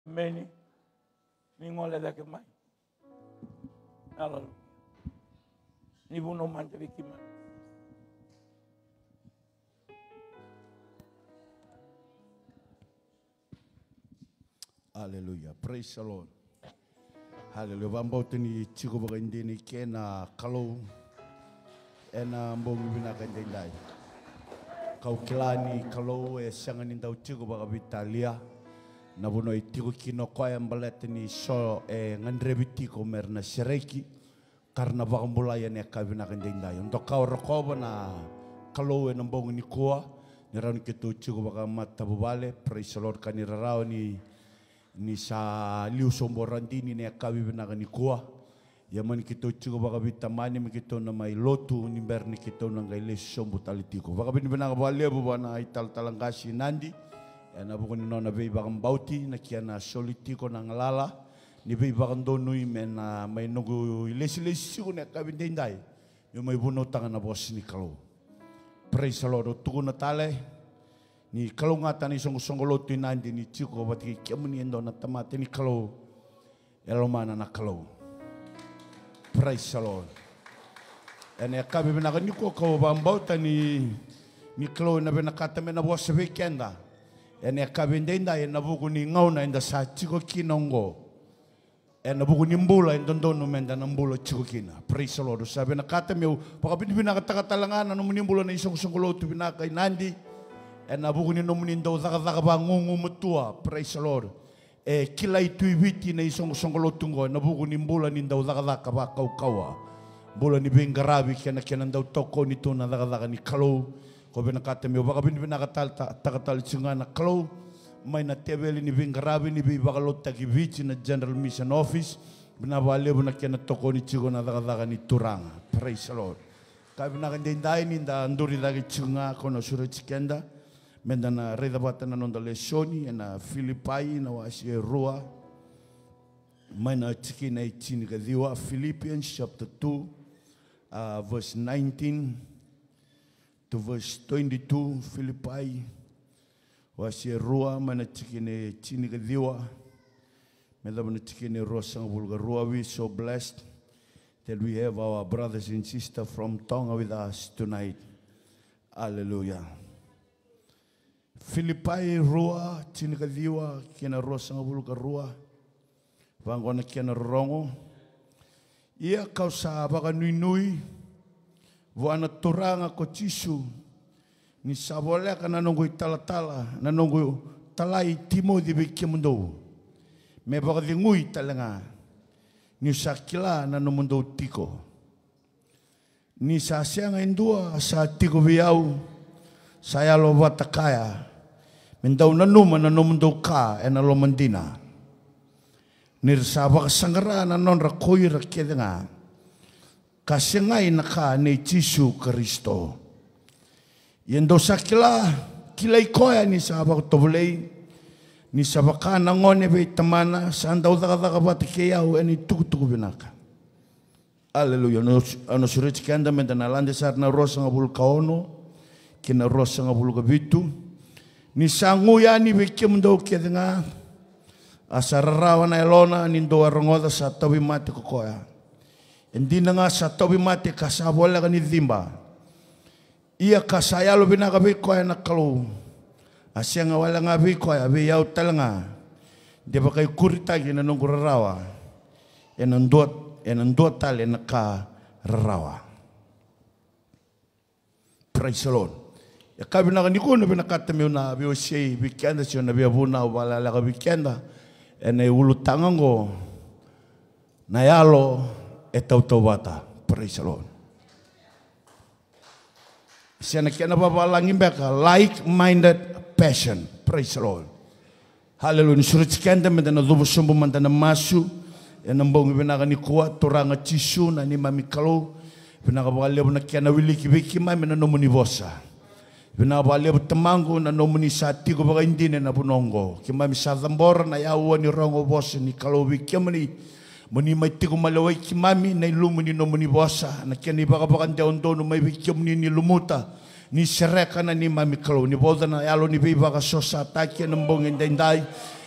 Many ningole dake mai. Hallelujah. Ni buno mante vikima. Hallelujah. Praise the Lord. Hallelujah. Vambau tini chiku baka indini kena kalau ena mbongi bina kandendai. Kau kilani kalau sangan indau chiku baka Vitalia. Nabuno itiku kino koya mbalet ni so ngandrebiti ko merna sereki karena baka mulaya ne kabina kandendai. Untuk kau rokoba na kalau ena mbongi ni kuah nirani kitu chiku baka mata bubale. Praise the Lord kanirarao ni sa liu somborandini ne kawi benaga ni kuah ya mani kito chugo baka bitamani mi kito na mai lotu ni berni kito na ngai sombo talitiko baka bin benaga bale bu bana ital talangasi nandi ya na buko ni nona be baka mbauti na kiana solitiko na ngalala ni be baka ndonui mena mai nogu ilesi ko ne kawi ndendai yo mai buno tanga na bos ni kalau praise the Lord tuku na tale ni kalau ngata ni songo lotu nandi ni chiko bati kemuni endo na tamate ni kalau elomana na kalau praise the Lord ene akabe bena ni ko ko bambauta ni kalau na bena kata mena bos weekenda ene akabe ndenda ena buku ni ngauna enda sa chiko kinongo ena buku ni mbula endondo no menda na mbula chiko kina praise the Lord sabe na kata meu pakabini bina kata talangana no muni mbula ni songo lotu bina kai nandi ena buku ni nomuni ndo zaka bangungu mutua praise the Lord kila itu ibiti na isong lotu ngo na buku ni mbula ni ndo zaka ba kawa mbula ni bengarabi kena ndo toko ni to na zaka ni kalau ko bena kata me baka bin bena katal tsunga na kalau mai na tebeli ni bengarabi ni bi baka lotta ki bichi na General Mission Office bena bale bena kena toko ni chigo na zaka ni turanga praise the Lord ka bena kandendai ni nda nduri lagi tsunga kono sura chikenda mendana reda batana nonda lesioni na Filipai na wasi rua mana tiki na itini kadiwa Philippians chapter 2 verse 19 to verse 22 Filipai wasi rua mana tiki na itini kadiwa mendana tiki na rua sang bulga rua. We so blessed that we have our brothers and sisters from Tonga with us tonight. Hallelujah. Filipai rua tini kadiwa kena rua sanga bulu ka rua vangona kena rongo ia kau sa baka nui wana turanga ko tisu ni sabole kana nongo tala na nongo talai timo di bekemundo me baka di ngui talanga ni sakila na nomundo tiko ni sa sianga indua sa tiko biau saya lo watakaya mendau nanuma nanomendo ka ena lo mandina nirsaba sangara na non rakoi rakedenga kasengai naka ne Yesu Kristo yendo sakila kilai koya ni sabak tobulei ni sabaka nangone be tamana sandau daga bat keyau eni tuku binaka. Haleluya no surich kanda mendana lande sarna rosa ngabul kaono kina rosa ngabul kabitu ni sangu ya ni bekem do kedenga asararawa na elona ni do arongoda sa tawi mate kokoya endina nga sa tawi mate kasabola ni dimba ia kasaya lo binaka be koya na kalau asyanga wala nga be koya be yau talanga de bakay kurita gina nung rarawa enandot tale na ka rarawa. Praise the Lord. Ya kabina kaniko na binakata mo na biyo siya weekenda siya na biya buna wala ka weekenda ena ulutangan ko na yalo etaw bata. Praise the Lord. Siya na kaya nababalangin beka like-minded passion. Praise the Lord. Hallelujah. Surat weekenda mendana lubusumbo mendana masu enambong binaka ni kuwa turanga tisu na ni mami kalau binaka bakal na kaya na wiliki ma menanomu bosa. Binabali temangu na nomuni sati ko baka hindi na bunongo. Kima misazambora na yawa ni rongo bosa ni kalowi kemani muni may tiko malaway kimami na ilumuni nomuni bosa na kani baka daon dono may kemani ni lumuta ni sereka na ni mami kalo ni boda na yalo ni biba ka sosa taki ng bongin dendai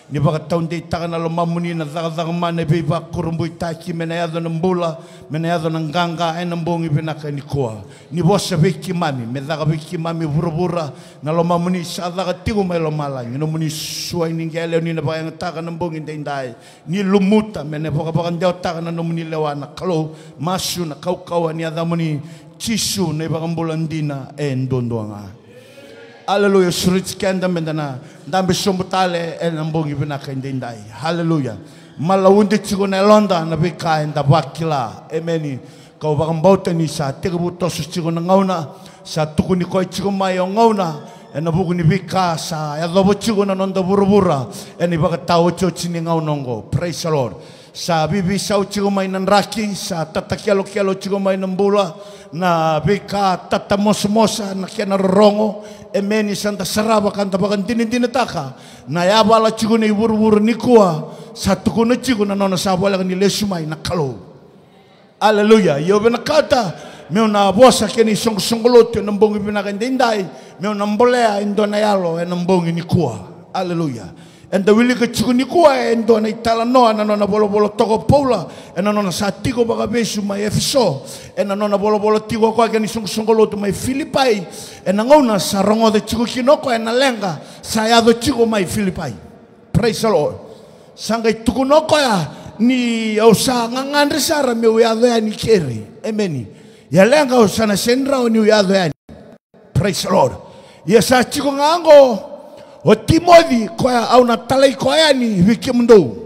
Ni baka taun de takana lo mamuni na zaga mane be ba kurumbu taki mena yado na mbula mena yado na nganga e na mbongi binaka ni koa ni bosa beki mami me zaga beki mami burubura na lo mamuni sa zaga tigu me lo malangi no muni suai ni ngele ni na ba yang takana mbongi ndai ni lumuta mena baka ndau takana no muni lewana kalau masu na kau ni ada muni cisu ne baka mbulandina e ndondoanga. Hallelujah, surit kenda mendana ndambe sombutale e nambongi binaka indai. Hallelujah. Malawundi chigo na londa na bika enda bakila. Ameni. Kau bakang bauta ni sa tegabu tosus chigo na ngauna sa tukuni koi chigo mai ngauna e na buku ni bika sa ya dobo chigo na nonda burubura e ni baka tau chochi ni ngaunongo. Praise the Lord. Sa bibi sau chigo mai nan raki sa tata kialo chigo mai nambula na bika tata mosa na kia na rongo emeni santa saraba kanta bakan tini taka na yabala chigo ni buru ni kuah satu kuna chigo na nona sabala kan ni lesumai na kalau. Haleluya. Yo bena kata meu na bosa keni songolote nambongi binakan dindai meu na mbolea indona yalo e nambongi ni kuah. Haleluya. Enda wili ke chigo ni kuah endo na itala noa na nona bolo toko Paula e na nona sa tigo baka besu mai Efeso e na nona bolo tigo kwa keni songolote mai Filipai e na ngona sa rongo de chigo kinoko e na lenga sa yado chigo mai Filipai. Praise the Lord. Sangai tukunoko ya ni ausa ngangandre sara meu yado ya ni keri. Ameni. Ya lenga ausa na senra o ni yado ya. Praise the Lord. Ya sa chigo ngango o Timothy koya au na talai koya ni wiki mndo.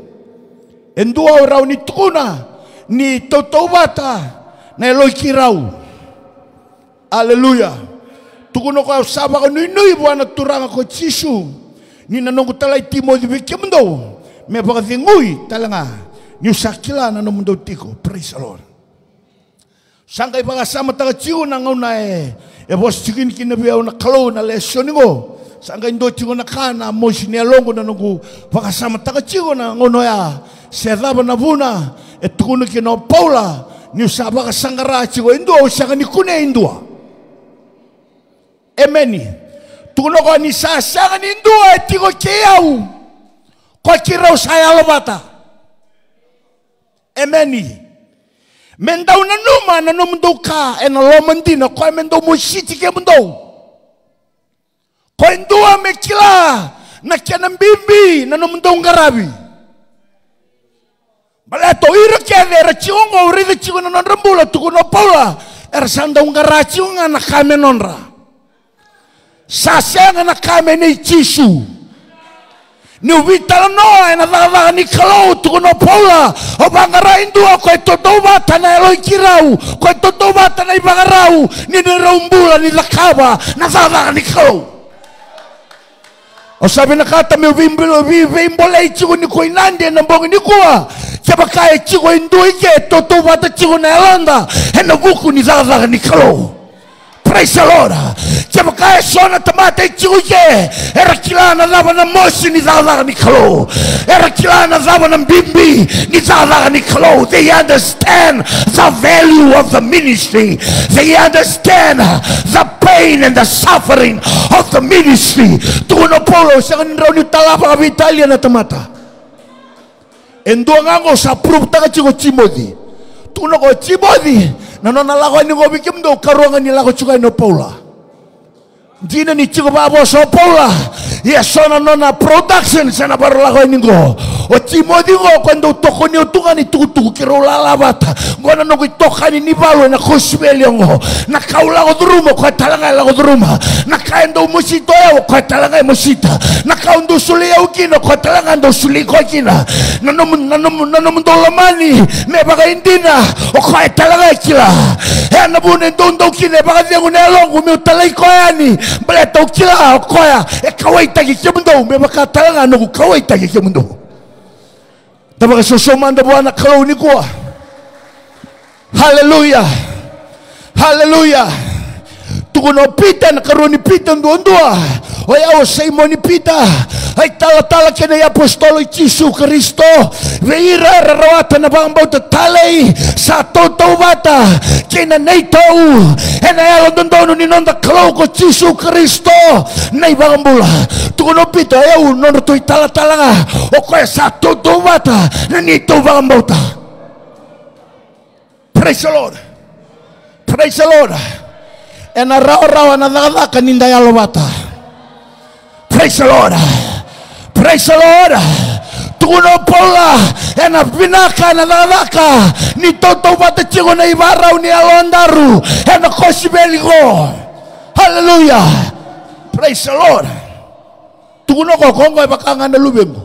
Endua rau ni tukuna ni totobata na eloi kirau. Haleluya. Tukuno koya sabak nui buana turanga ko chisu. Ni nanongu talai Timothy wiki mndo. Me baka ngui talanga. Ni usakila na mndo tiko. Praise the Lord. Sangkai baka sama taga chiu na ngauna e bos chikin kinabiau na kalau na lesioningo. Sangka indo chigo na kana mosi ni alongo na nungu pakasama taka chigo na ngono ya sedaba na buna etukunu kino Paula ni usaba ka sangara chigo indo usaka ni kune indua. Ameni. Tukuno ko ni sasanga ni indua etiko kiyau kwa kirau saya lobata. Ameni. Mendau na numa na numdo ka ena lomandina kwa mendo musiti ke mendo. Kau indua mekila na kiana mbimbi na nomundong garabi. Balato ira kele era chiongo urida chigo na nonrambula tukuno Paula era sanda ungara chionga na kame nonra. Sasya na kame ni chisu. Ni ubitala noa na vaga ni kalau tukuno Paula obangara indua kau totobata na eloi kirau kau totobata na ibagarau ni neraumbula ni lakaba na vaga ni kalau. O sabi na kata meu vimbolei chigo ni koinande na mbongi ni kuah. Siapa kaya chigo indui ke toto bata chigo na elanda ena buku ni zaga ni kalau. Praise the Lord. Siapa kaya sona tamata chigo ke era kilana zaba na mosi ni zaga ni kalau. Era kilana zaba na bimbi ni zaga ni kalau. They understand the value of the ministry. They understand the pain and the suffering of the ministry. Tukuno Paulo sa kaniraw ni talapa ka Italia na tamata. Endo ngango sa proof taka chigo Timothy. Tukuno ko Timothy nanonalako ni ko bikim do karuangan nila ko chukay no Paula. Dina ni chigo babo so Paula. Yesona nona production sana baru lako ini go. O Timothy go kwando toko ni utunga ni tuku kiro lalabata. Ngona no kitokani ni balo na koshbeli ngo. Na kaula go drumo kwa talanga la go druma. Na kaendo musito ya kwa talanga musita. Na kaundo suli ya ukino kwa talanga ndo suli kwa kina. Nanom dolamani me baga indina o kwa talanga kila. Ya nabune ndo kine baga vyangu ne longu me utalai kwa yani. Baleto kila o kwa e kawaita kimundo me baga talanga no kawaita kimundo. Tapos susumanda buwan na kalau ni ko. Hallelujah. Hallelujah. Tukuno pita na karuni pita ndua. Oya o say mo ni pita. Ai tala kena ya apostolo Yesu Kristo. Veira rawata na bambau te talei sa toto bata kena nei tau. Ena ya londono ni nonda kalau ko Yesu Kristo nei bambula. Tukono pita eu nono tu tala o ko sa toto bata na ni to bambau ta. Praise the Lord. Praise the Lord. Ena rawa na nagaka ninda ya lobata. Praise the Lord. Praise the Lord. Tukuno pola ena binaka na nagaka ni toto bata chigo na ibara ni alondaru ena kosibeligo. Hallelujah. Praise the Lord. Tukuno ko kongo bakanga na lubengo.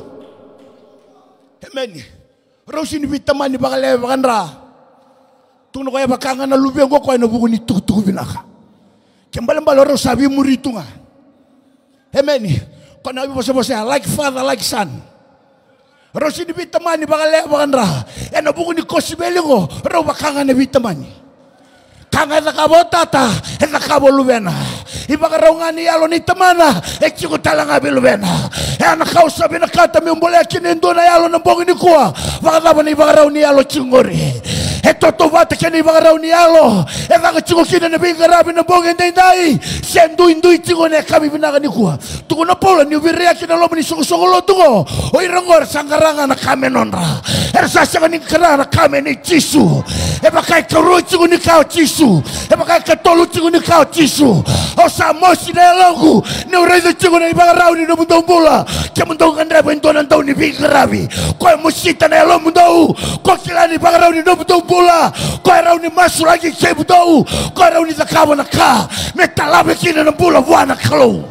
Amen. Rosi ni vitamani bakale bakandra. Tukuno ko bakanga na lubengo ko ena buku ni tuku binaka. Kembali rosi sabi muritunga. Amen. Kona bose like father like son. Rosi ni vitamani bakale bakandra. Ena buku ni kosibelingo ro bakanga na vitamani. Kanga na kabotata ena kabolubena. Ibakaronga ni yalo ni tamana echiko talanga bilubena. Ena kausa bina kata miumbole kini ndona yalo na mbongi ni kuwa. Bakadaba ni bakarau ni yalo chingori. Etoto vata kini bakarau ni yalo. Eva chiko kini na bingarabi na mbongi ndai. Sendu indui chiko ne kami binaka ni kuwa. Tuko na pola ni ubirea kina lomo ni soko tuko. Oirangor sangaranga na kame nonra. Ersasa ni kara na kame ni Yesu. Eba kai karu chiko ni kao Yesu. Eba kai katolu chiko ni kao Yesu. Osa mosi na longu ni urezo chiko na ibagarau ni numutombula. Kia mundong kandra bentona ndau ni bingarabi. Koe musita na yalo mundau. Koe kila ni ibagarau ni numutombula. Koe rau ni masu lagi kei mundau. Koe rau ni zakawa na ka. Metalabe kina na mbula wana kalau.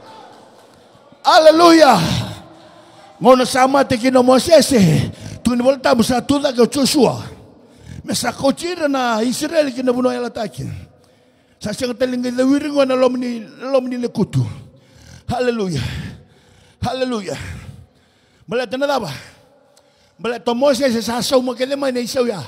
Hallelujah. Ngono sama te kino Mosese. Tuni volta musa tuda ke Joshua. Mesa kochira na Israel kina buno yala taki. Sa siyang talinga na wiringo na lom ni lekutu. Hallelujah. Hallelujah. Balata na daba. Balata Moses sa saw makelema na isaw ya.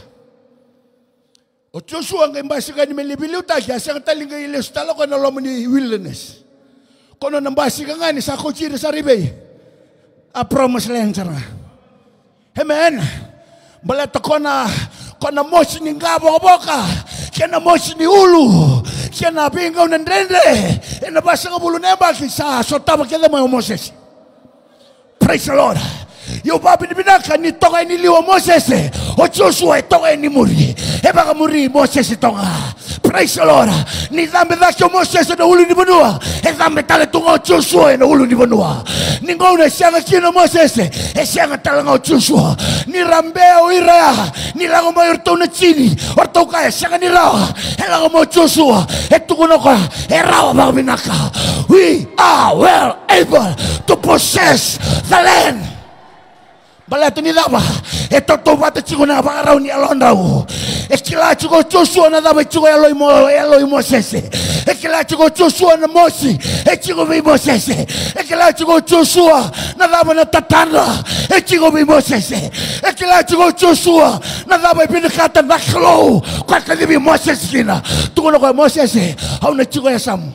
O Joshua ang imbasi ka ni Melibiliw taki. Siyang talinga ilis taloko na lom ni wilderness. Kono nambasi ka nga ni sa kochira sa ribay. A promise land sana. Amen. Balata ko na mosi ni ngabo boka. Kena mosi ni ulu. Kena bingaw ng drende. Ena basa ka bulo na sa sotaba kaya mo Moses. Praise the Lord. Yung babi ni binaka ni toka ni liwa Moses. O Joshua toka ni muri. Eba ka muri Moses toka. Praise the Lord. Ni dhambi dhaki o Moses na ulu ni banua. E dhambi tale tunga o Joshua na ulu ni banua. Ni ngona siyanga kino Moses. E siyanga talanga o Joshua. Ni rambea o Irea. Ni lango mo yorto na chini. Orto kaya siyanga ni rawa. E lango mo Joshua. E tukuno ka. E rawa baka binaka. We are well able to possess the land. Balato ni daba. E toto bata chiko na bakarau ni alondau. E kila chiko Joshua na daba chiko Eloi Moses. E kila chiko Joshua na Mosi. E chiko vi Moses. E kila chiko Joshua na daba na tatanda. E chiko vi Moses. E kila chiko Joshua na daba pinakata na klo. Kwa kadibi Moses kina. Tukono kwa Moses. Hau na chiko ya samu.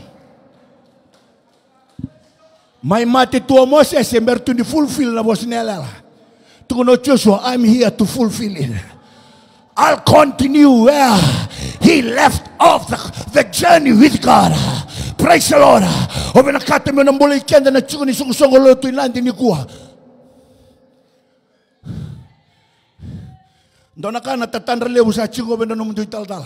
May mati tuwa Moses. Mertu ni fulfill na boss nela. Tukono Joshua, I'm here to fulfill it. I'll continue where he left off the journey with God. Praise the Lord. Obe nakata mo nambula ikenda na chuko ni sungu loto ilandi ni kuha. Dona ka natatandra lebu sa chingo benda no mundo ital-tala.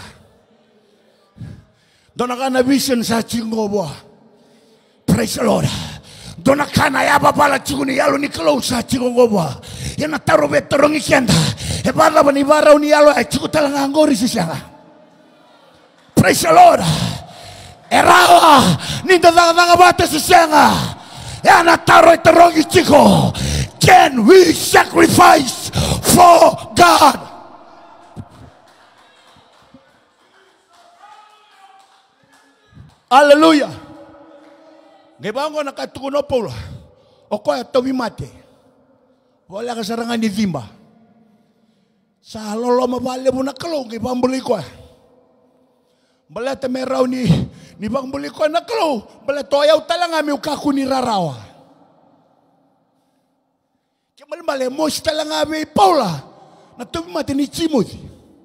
Dona ka na vision sa chingo boa. Praise the Lord. Dona kana ya babala chiguni yalo ni close chigo goba. Yana taro betorongi kenda. E bala bani bara uni yalo e chigo talanga ngori sisianga. Praise the Lord. Erawa ninda daga bata sisianga. Yana taro etorongi chigo. Can we sacrifice for God? Hallelujah. Ngebango nakatukuno Paulo. Okoy tobi mate. Wala ka sarangan ni Zimba. Sa lolo mabale mo nakalo ngibambuli ko. Balata meraw ni bambuli ko nakalo. Balato ayaw talanga mi ukaku ni rarawa. Kemal mo talanga be Paula. Na tubi mati ni Timothy.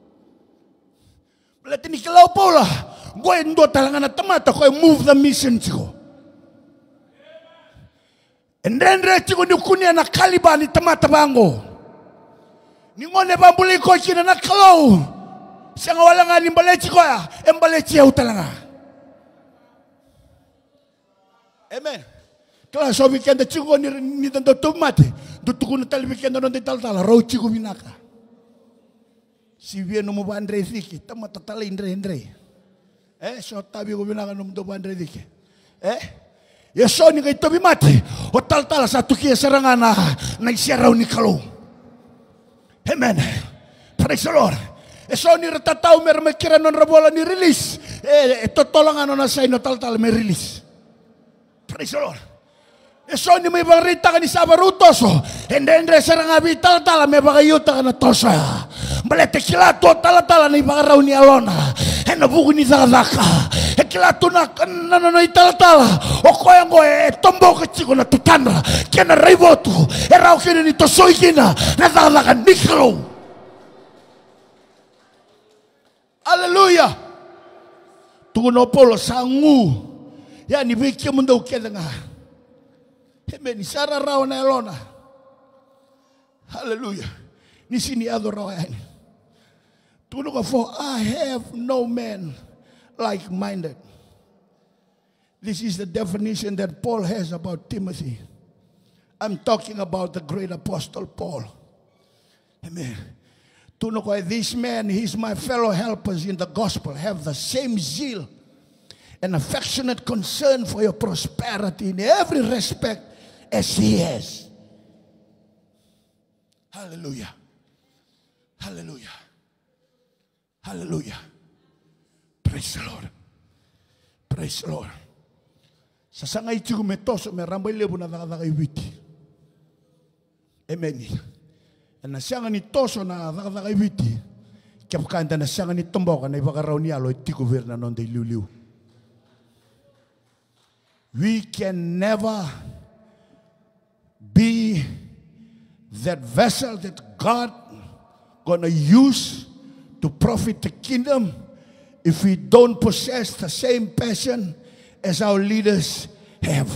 Belati ni kalau Paula. Gue ndo talanga na tamata ko move the mission tiko. And then tiko ni kunia na kaliba ni tamata bango. Ni ngone bambuli ko kina na kalau. Sanga wala nga ni mbalechi ko ya. Mbalechi ya utalanga. Amen. Kalau so weekend tiko ni tanto tomate. Dutuku na tali weekend no de tal ro tiko binaka. Si bien no mo bandre fiki tamata tala indre. So tabi ko binaka no mo bandre fiki. Yeso ni kay tobi mate. O tal sa tuki sarangana na isaraw ni kalau. Amen. Praise the Lord. So ni retatao mer kira non rabola ni release. Totolangan na sa ino tal me release. Praise the Lord. So ni may barita ka ni sabarutoso. And then sarang abi tal may bagayuta ka na tosa. Balete kilato tal ni bagaraw ni Alona. Nabuko ni Zalaka. Kilato na nanay tal. O koyang ko tombo ka chiko na tutandra. Kaya na raiboto. Eraw kina ni tosoy kina. Na Zalaka niklo. Hallelujah. Tuguno polo sangu. Yani biki mundo kaya nga. Amen. Sara raw na Elona. Hallelujah. Ni sini adoro yan. Tuno ko for I have no man like-minded. This is the definition that Paul has about Timothy. I'm talking about the great apostle Paul. Amen. Tuno ko this man, he's my fellow helpers in the gospel, have the same zeal and affectionate concern for your prosperity in every respect as he has. Hallelujah. Hallelujah. Hallelujah. Praise the Lord. Praise the Lord. Sasangay chigo metoso me rambay lebo na dakadakay witi. Amen. Na siyang ni toso na dakadakay witi. Kapkanda na siyang ni tomboka na ibakaraw ni alo iti governa non de liu. We can never be that vessel that God gonna use to profit the kingdom if we don't possess the same passion as our leaders have.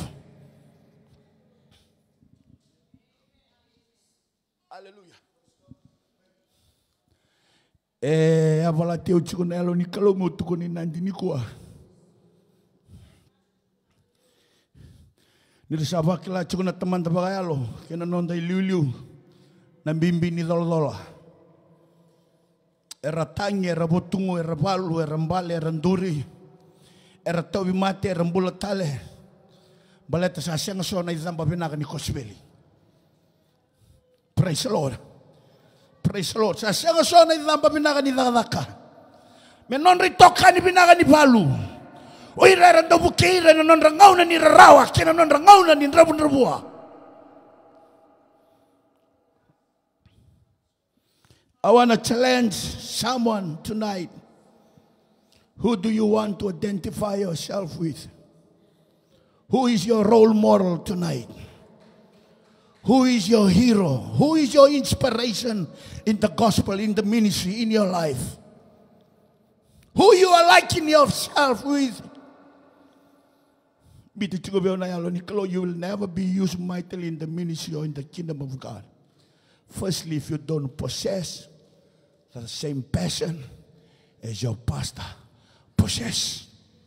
Hallelujah. Avala teu chico nelo ni kalomo tuko ni nandi ni kuah. Nirisaba kila chico na teman tabagayalo kena nonda liu na bimbi ni dolola. Era tangi, era botungo, era balu, era mbale, era nduri, era tobi mate, era mbula tale. Baleta sa siyang so na izamba binaka ni Kosbeli. Praise the Lord. Praise the Lord. Sa siyang so na izamba binaka ni Dadaka. Menon ritoka ni binaka ni balu. Uy rara do bukira na non rangaw na ni rarawa, kina non rangaw na ni rabun-rabua. I want to challenge someone tonight. Who do you want to identify yourself with? Who is your role model tonight? Who is your hero? Who is your inspiration in the gospel, in the ministry, in your life? Who you are liking yourself with? You will never be used mightily in the ministry or in the kingdom of God. Firstly, if you don't possess the same passion as your pastor possess.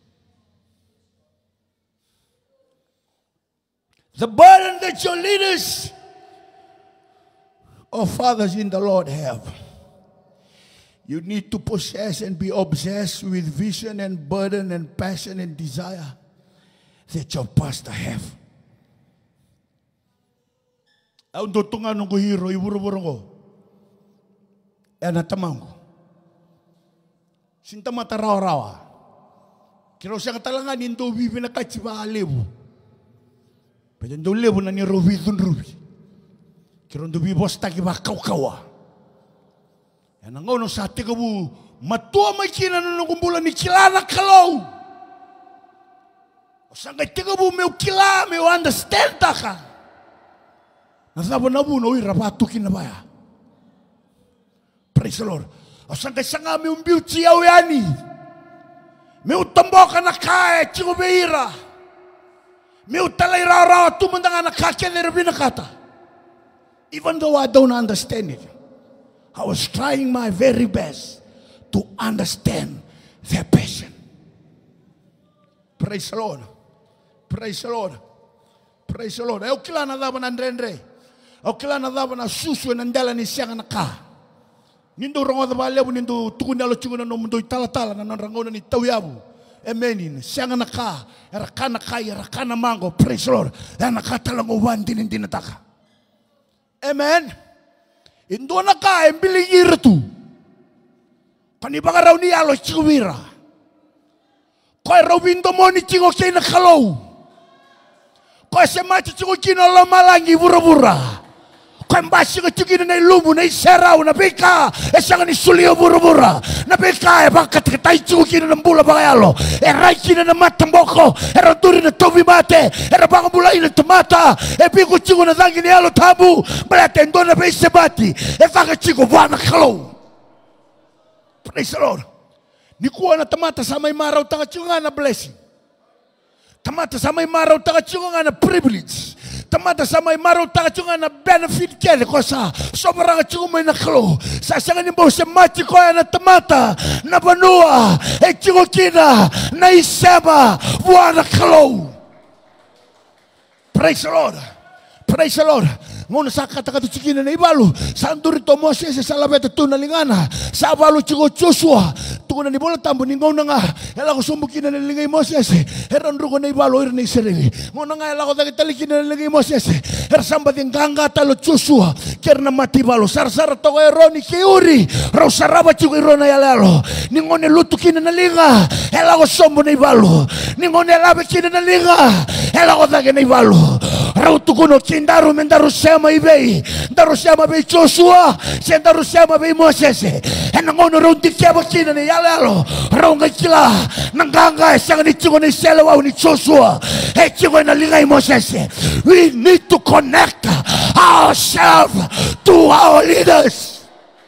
The burden that your leaders or fathers in the Lord have. You need to possess and be obsessed with vision and burden and passion and desire that your pastor have. Ang tutungan ng hero, iburo-buro ko. Natamang ko. Sinta mata rawa-rawa. Kira siya katalangan, hindi bibi na kachiba alebu. Pwede ndo lebu na ni Rubi dun Rubi. Kira ndo bibi bosta kiba kaw-kawa. Yan ang ono sa ati kabu, matua may kinanong kumbulan ni kilala kalaw. O sangay tika bu, may kila, may understand ta ka. Nasaba na buno ira patukin na baya. Praise the Lord. Asang sanga mi umbiuti au yani. Mi utamboka na kae chigo beira. Mi utalai rara tumandanga na kake lerabina kata. Even though I don't understand it, I was trying my very best to understand their passion. Praise the Lord. Praise the Lord. Praise the Lord. Eu kila na dava na ndrendre. Eu kila na dava na susu na ndela ni sianga na ka. Nindo rongo da balebu nindo tukundalo chunguna no mundo itala na rangona ni tawiabu. Amen. Sianga na ka. Era kana kai, era kana mango. Praise the Lord. Era kata lango wandi ninataka. Amen. Indo na ka embili yirtu. Kanibaga raw ni alo chikuwira. Koy raw bindo mo ni chigo kina kalau. Koy semachi chigo kina lo malangi bura-bura. Koy mbasi ko chigina na ilumu na iseraw na bika. Esanga ni sulio bura-bura. Na bika e baka tay chigo kina ng bula bagayalo. E ray kina na matamboko. E raduri na tobi mate. E rabang bula ina tomata. E biko chigo na dangi ni alo tabu. Balate endo na bay sebati. E baka chigo wana kalau. Praise the Lord. Ni kuha na tamata sa may maraw taga nga na blessing. Tamata sa may maraw taga nga na privilege. Tamata sa may maraw taga nga na benefit kele ko sa sobrang tiyong may nakalo. Sa sanganin mo sa mati ko na tamata na banua. E tiyong kina na isema buwan nakalo. Praise the Lord. Praise the Lord. Ngono sa kata-kata cikina na ibalo. Sa andurito Moses sa labeta tunalingana. Sa abalo chigo Joshua. Tukuna ni bola tambo ni ngono nga. Ela ko sumbukina na lingay Moses. Heran ruko na ibalo ir na Israel. Ngono nga ela ko talikina na lingay Moses. Her sambati nganga talo Joshua. Ker na mati balo. Sar-sar toko eroni kiuri. Raw saraba chigo irona yalalo. Ni ngone lutukina na linga. Ela ko sombo na ibalo. Ni ngone labe kina na linga. Ela ko tage na ibalo. Raw tukuno kindaru mendaru sema ibei. Daru sema bei Joshua. Sendaru sema bei Moses. Ena ngono raw dikiaba kina ni yalalo. Raw ngakila. Nanganga esanga ni chigo ni selewa ni Joshua. He chigo na lingay Moses. We need to connect ourselves to our leaders.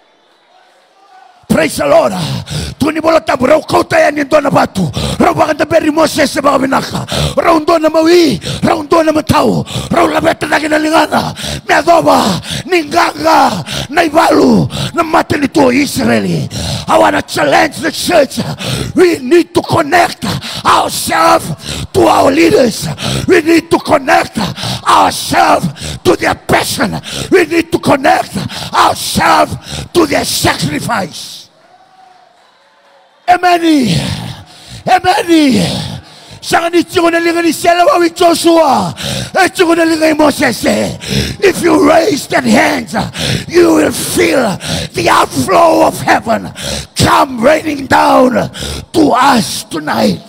Praise the Lord. Tuni bola tabu raw kauta yan yung doon na batu. Raw bakit na beri Moses sa mga binaka. Raw doon na mawi. Raw doon na matao. Raw labeta na kinalingana. Medoba. Ninganga. Naibalu. Na mata nito Israeli. I want to challenge the church. We need to connect ourselves to our leaders. We need to connect ourselves to their passion. We need to connect ourselves to their sacrifice. Amen. Amen. Saka ni chigo na linga ni Selawa with Joshua. Chigo na linga ni Moses. If you raise that hand, you will feel the outflow of heaven come raining down to us tonight.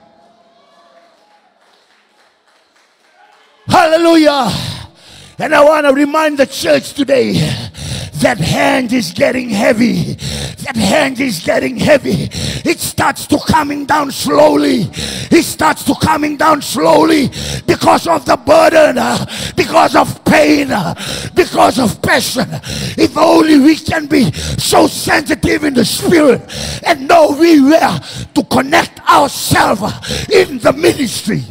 Hallelujah. And I want to remind the church today, that hand is getting heavy. That hand is getting heavy. It starts to coming down slowly. It starts to coming down slowly because of the burden, because of pain, because of passion. If only we can be so sensitive in the spirit and know we were to connect ourselves in the ministry.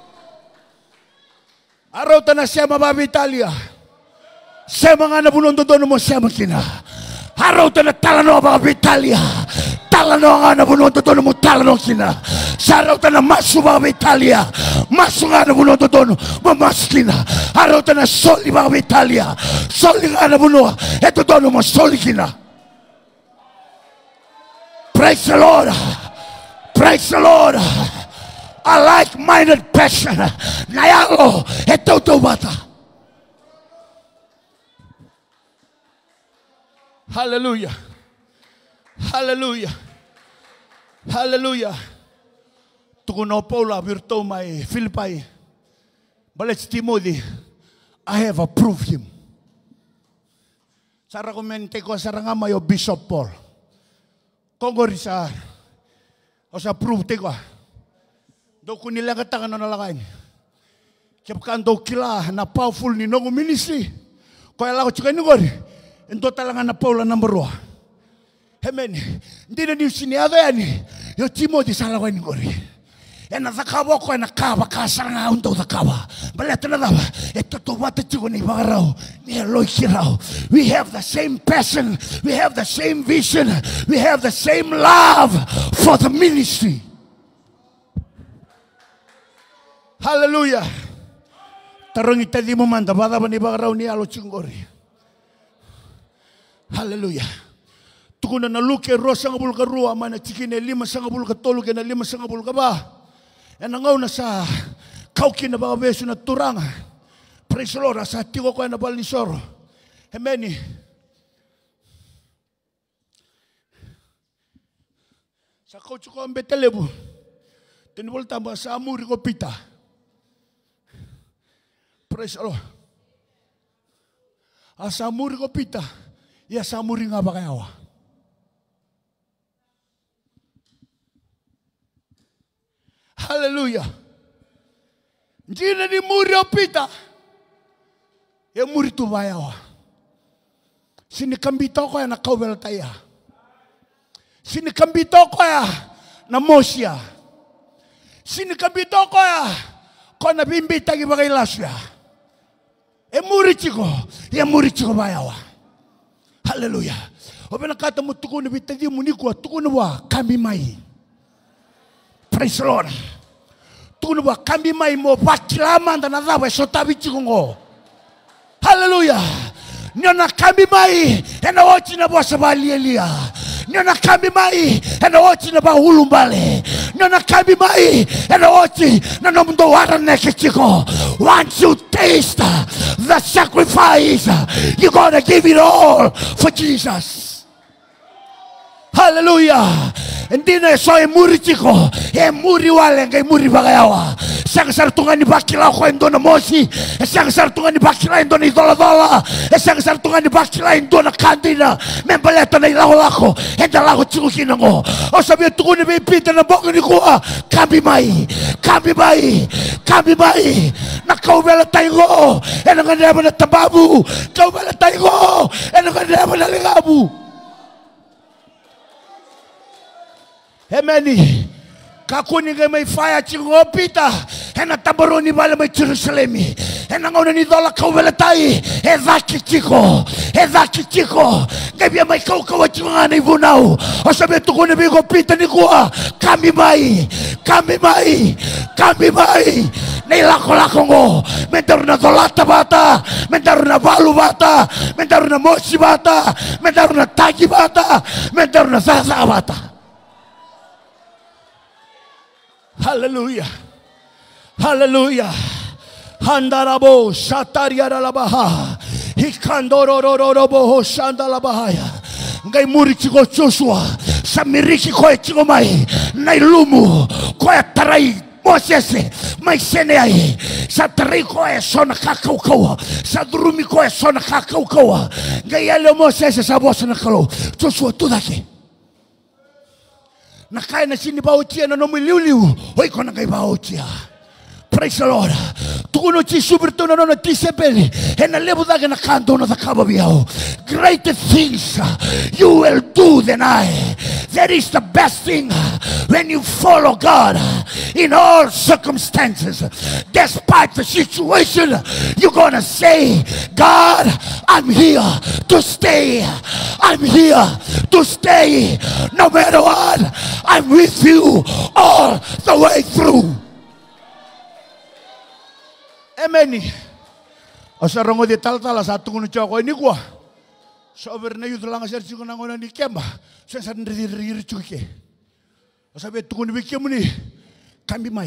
Araw ta na siya mababi Italia. Siya mga nabunondo doon mo siya makina. Araw ta na talano mababi Italia. Talano nga nabunondo doon mo talano kina. Sa araw ta na masu mababi Italia. Masu nga nabunondo doon mamaskina. Araw ta na soli mababi Italia. Soli nga nabuno. Ito doon mo soli kina. Praise the Lord. Praise the Lord. A like-minded passion. Nayalo, ito bata. Hallelujah. Hallelujah. Hallelujah. Tukuno Paula virto may Philippi. Balets Timothy. I have approved him. Sara komente ko sa rangama yo Bishop Paul. Kongori sa o sa approve te ko. Do kunila katakan na nalakain. Kaya do kila na powerful ni nongo ministry. Ko ela ko chika ni gori. Endo talanga na Paula number 1. Amen. Ndina ni usini ado yani. Yo Timothy sala ko ni gori. Ena zakabo ko ena kaba kasanga undo zakaba. Baleta na daba. Eto to wata chigo ni bagarao. Ni eloi kirao. We have the same passion. We have the same vision. We have the same love for the ministry. Hallelujah. Tarong itadi mo manda bada ba ni bagarao ni alo chingori. Hallelujah. Tukuna na luke rosa nga bulka rua mana chikine 5 sanga bulka tolu kena 5 sanga bulka ba. Ena ngau na sa kauki na baga besu na turanga. Praise the Lord. Sa tigo ko na bal ni soro. Amen. Sa coach ko ang betelebu. Tinibol tamba sa amuri ko pita. Praise the Lord. Asa amuri ko pita. Ya sa amuri nga ba kayawa. Hallelujah. Njina ni muri opita. E muri tu bayawa. Sini kambito ko ya na kawel taya. Sini kambito ko ya na mosia. Sini kambito ko ya ko na bimbita ki bagay lasya. E muri chiko. E muri chiko bayawa. Hallelujah. Obe nakata mo tukuni bitadi muniko tukuni wa kambi mai. Praise the Lord. Tukuni wa kambi mai mo bakilama ndana dawe sotabi chikongo. Hallelujah. Nyona kambi mai ena wochi na bosa balielia. Nyona kambi mai ena wochi na ba hulumbale. Nyona kambi mai ena wochi na nomdo wara neke chiko. Once you taste the sacrifice, you're gonna give it all for Jesus. Hallelujah. Hindi na so e muri chiko, e muri wale ngai muri bagayawa. Sang sartungan ni bakila ko endo na mosi, sang sartungan ni bakila endo ni dola, sang sartungan ni bakila endo na kantina, membaleto na ilaho lako, enda lako chiko kinango. O sabi tuko ni bipita na bongo ni kuha, kambi mai, kambi mai, kambi mai. Na kaubela tayo, ena ngandeba na tababu, kaubela tayo, ena ngandeba na lingabu. Amen. Kakuni nga may fire chingo pita. Ena tabaroni bala may Jerusalemi. Ena ngona ni dola kaubelatay. Ezaki chiko. Ezaki chiko. Gabia may kaukawa chinga na ibunaw. O sabi tuko na bigo pita ni kuha. Kami mai. Kami mai. Kami mai. Nailako-lako ngo. Mendaro na dolata bata. Mendaro na balu bata. Mendaro na mosi bata. Mendaro na tagi bata. Mendaro na zaza bata. Hallelujah. Hallelujah. Handarabo satariarabaha. Hikandorororobo shandalabahaya. Ngai muri chiko Joshua. Samiriki koe chiko mai. Nailumu koe tarai Moses mai sene ai. Sa tarai koe sona kakaukaua. Sa durumi koe sona kakaukaua. Ngai ale Moses sa bosa na kalo. Joshua tu dake. Nakai na sini bautia na nomi liu oi kona kai bautia. Praise the Lord. Tukuno chi superto na no ti sepeli e na levo da na canto na kaba biao. Great things you will do than I. That is the best thing when you follow God in all circumstances. Despite the situation, you're gonna say, God, I'm here to stay. I'm here to stay. No matter what, I'm with you all the way through. Amen. Osarongo di tal-tala satu kuno choko ini gua. Sober na yuto lang asar chiko nangona ni kemba. So sa nrir chuke. Osabe tukun bikia muni kambi mai.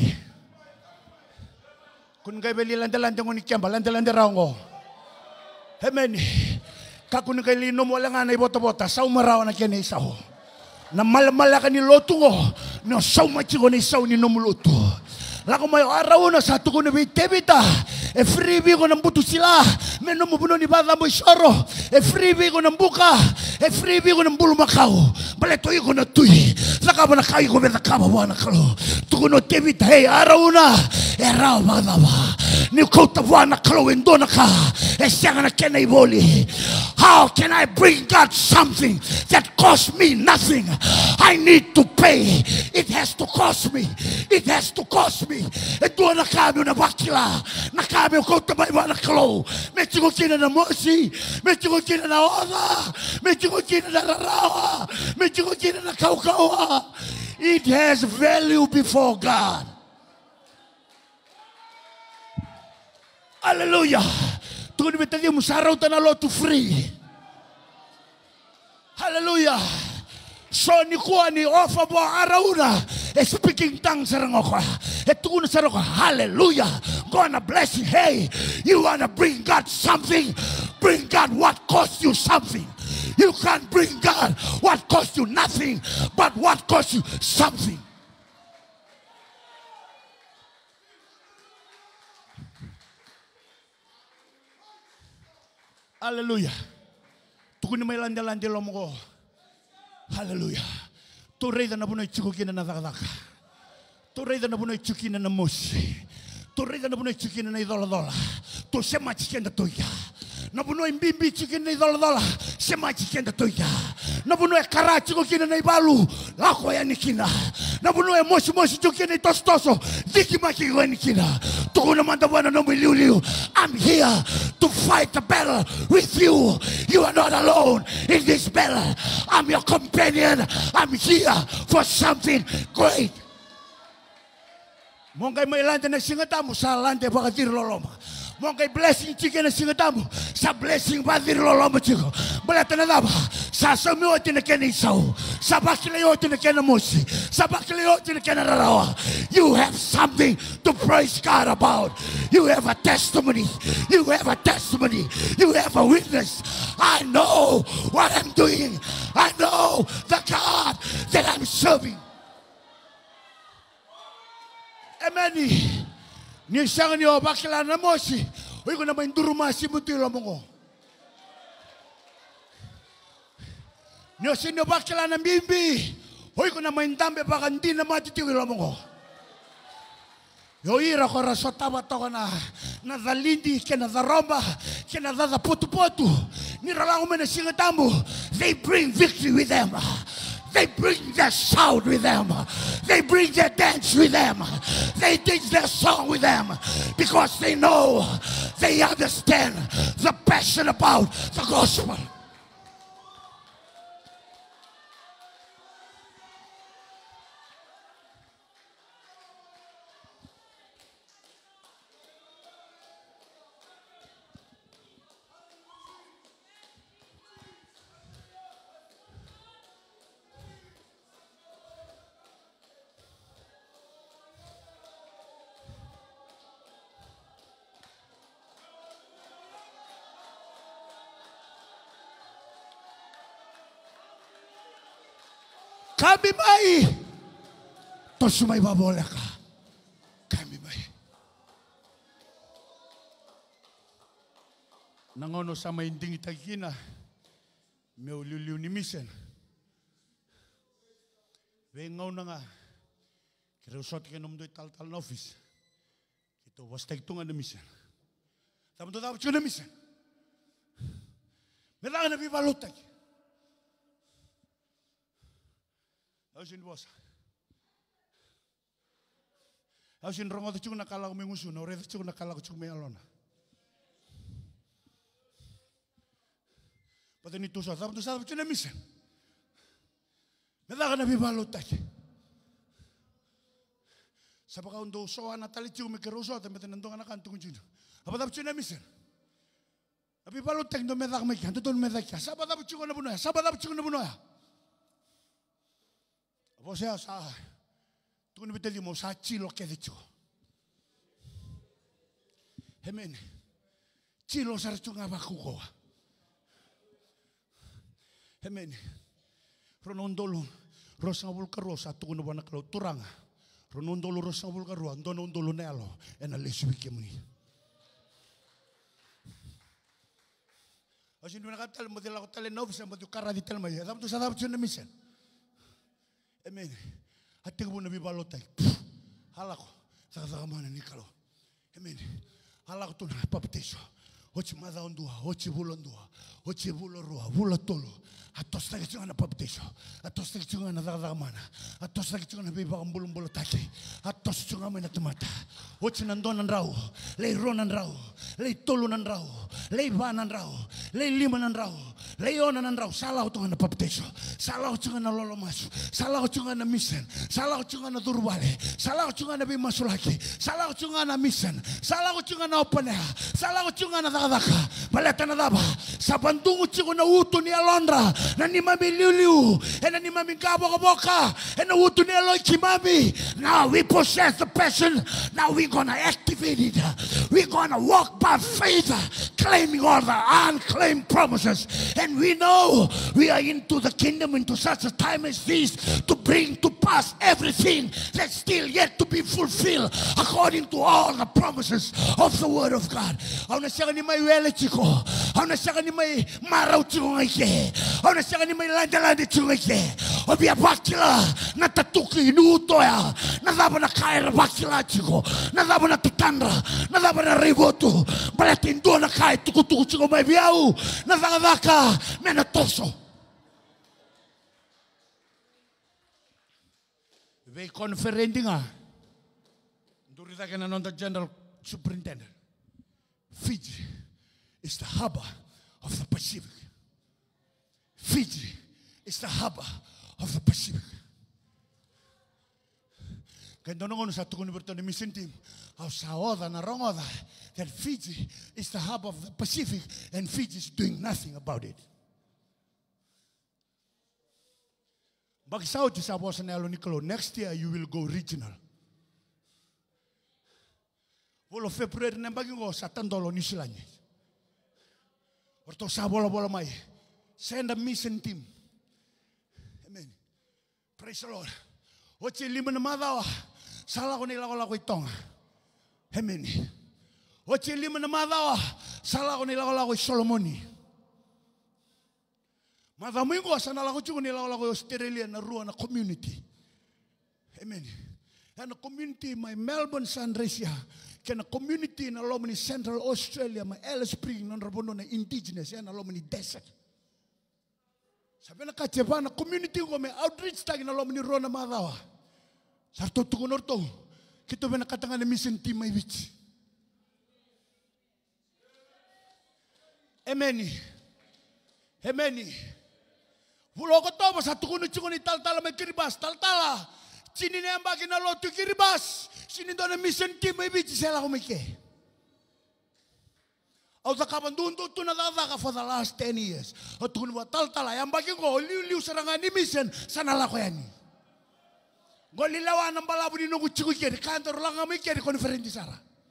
Kun kai beli landa-landa ngoni kemba, landa-landa raongo. Amen. Kakun kai lino mo lang anay bota-bota, saw maraw na kene saw. Na malamala ka ni loto ngo, no saw machiko ni saw ni nomuluto. Lako may araw na sa tukun na bitebita. E freebie ko ng buto sila. Menon mo buno ni bata mo isoro. E freebie ko ng buka. E freebie ko ng bulumakaw. Baletoy ko na tuy. Laka ba na kayo ko beta kabawa na kalo. Tukun na tebita. Hey, araw na. E araw ba. Ni kota buwan na kalo endo na ka. How can I bring God something that costs me nothing? I need to pay. It has to cost me. It has to cost me. Ito na kami na bakila. Na kami ko tabay ba na klo. Medyo ko kina na mosi. Medyo ko kina na oda. Medyo ko kina na rarawa. Medyo ko kina na kaukawa. It has value before God. Hallelujah. Tuko ni betadi musaraw tanalo to free. Hallelujah. So ni kuha ni offer mo arauna. Speaking tongues sarang ako. Eto na sarang ako. Hallelujah. Gonna bless you. Hey, you wanna bring God something? Bring God what costs you something. You can't bring God what costs you nothing, but what costs you something. Hallelujah. Tukuni may landa-landa lomo ko. Hallelujah. Turay na nabunoy tsukukin na nakadaka. Turay na nabunoy tsukin na namusi. Turay na nabunoy tsukin na idola-dola. To sema chicken na tuya. Nabunoy mbimbi tsukin na idola-dola. Sema chicken na tuya. Nabunoy kara tsukukin na ibalu. Lako ya nikina. Nabunoy mosi-mosi tsukin na itostoso. Diki makikwa nikina. Tukuna mandawana no miliu-liu. I'm here to fight the battle with you. You are not alone in this battle. I'm your companion. I'm here for something great. Mongkay may lante na singatamu sa lante bakatir loloma. Mongkay blessing chicken na singatamu sa blessing bakatir loloma chico. Balata na daba sa samioti na kenisaw. Sa bakilayoti na kenamusi. Sa bakilayoti na kenararawa. You have something to praise God about. You have a testimony. You have a testimony. You have a witness. I know what I'm doing. I know the God that I'm serving. Amen. Ni sang niyo bakila na mo si. Uy ko na may duruma si mutilo mo ko. Niyo sinyo bakila na bimbi. Uy ko na may dambe baka hindi na matitilo mo ko. Yo ira ko raso taba to na zalindi kena za romba kena za putu ni ralango mena singatamu. They bring victory with them. They bring their shout with them. They bring their dance with them. They sing their song with them because they know, they understand the passion about the gospel. Kami mai, to sumay babola ka. Kami mai. Nangono sa mainding itagina, may uliuliw ni misen. Wengaw na nga, kirusot ka numdoy tal-tal na office. Ito was tagtungan na misen. Tama to dapat na misen. Meron na bibalutag. Hausin bosa. Hausin rongo tu cuma nakala kami musuh, nore tu cuma nakala cuma melona. Pada ni tu sahab cuma misen. Meda kan nabi balut tak. Sabak kau untuk soal natali cuma kerusuhan, tapi tentu anak kan tunggu cuma. Apa tapi cuma misen. Nabi balut tak, tu meda kami kan, tu meda kaya. Sabak tapi cuma nabunoya, sabak tapi cuma nabunoya. Você sa tu não beteli mo sa chilo que dicho. Amen. Chilo sar chunga bakuko. Amen. Ronondolo rosa bulkarosa tu no bana klo turanga. Ronondolo rosa bulkaro andono ndolo nelo en aleswi kemuni. Asin duna katal mo dela katal no bisa mo karra di telma ya. Dam tu sadap chuna misen. Amen. Hati ko nabi balotay. Halako. Saka mana ni kalo. Amen. Halako to na baptizo. Ochi mada ondua, ochi bulondua, ochi bulorua, bulatolo. Atos taki chunga na baptiso, atos taki chunga na dagdagamana, atos taki chunga na bibang bulong taki, atos chunga mo na tumata. Ochi nandon ng rao, lay ron ng rao, lay tolo ng rao, lay ba ng rao, lay lima ng rao, lay ona ng rao. Salah ko chunga na baptiso, salah ko chunga na lolomaso, salah ko chunga na misen, salah ko chunga na durubale, salah ko chunga na bimasulaki, salah ko chunga na misen, salah ko chunga na opaneha, salah ko chunga na dagdaka, baleta na daba, sa bandungo chunga na uto ni Alondra. Na ni mami liuliu, and na ni mami kaboka, and na utu ni Eloy kimami. Now we possess the passion. Now we're gonna activate it. We're gonna walk by faith, claiming all the unclaimed promises. And we know we are into the kingdom into such a time as this to bring to pass everything that's still yet to be fulfilled according to all the promises of the Word of God. Au na siya ni may wele chiko, au na siya ni may maraw chiko ngayon. Ona siya ni may landa-landa chungike. O biya bakila na tatuki inuto ya. Nadaba na kaira bakila chiko. Nadaba na tutandra. Nadaba na riboto. Balatindo na kai tukutuku chiko may biyau. Nadaka menatoso. They conferring nga. Durita ka na non the General Superintendent. Fiji is the harbor of the Pacific. Fiji is the harbor of the Pacific. Kaya doon sa tukun ni mission team, au sa oda na wrong oda, that Fiji is the harbor of the Pacific and Fiji is doing nothing about it. Bagisao ti sa bosa na alo Nicolo, next year you will go regional. Wolo February na baging ko sa Tandolo ni Silanya. Orto sa bola mai. Send a mission team. Amen. Praise the Lord. Ochi lima na madawa. Sala ko nila ko itong. Amen. Ochi lima na madawa. Sala ko nila ko Solomoni. Madami ko sana la ko chuko nila ko Australia na rua na community. Amen. And a community my Melbourne Sunraysia. Kena community na lomani Central Australia my Alice Spring na rabono na indigenous na lomani desert. Sabi na kachepa na community ko may outreach tagi na lomani rona madawa. Sarto tukunor to. Kito ba nakatanga na mission team may witch. Amen. Amen. Pulo ko to sa tukunor chukuni tal-tala may kiribas. Tal-tala. Sini na yung bagay na loto kiribas. Sini doon na mission team may witch. Sila kumike. Au takabandundu tu nadadaka for the last 10 years. O tukun wa tal-tala. Yang bagi ko, liu-liu serangan ni mission. Sana lako yan. Golilawan ng balabu ni nungu chiku kiri. Kantor lang kami kiri konferensi sara.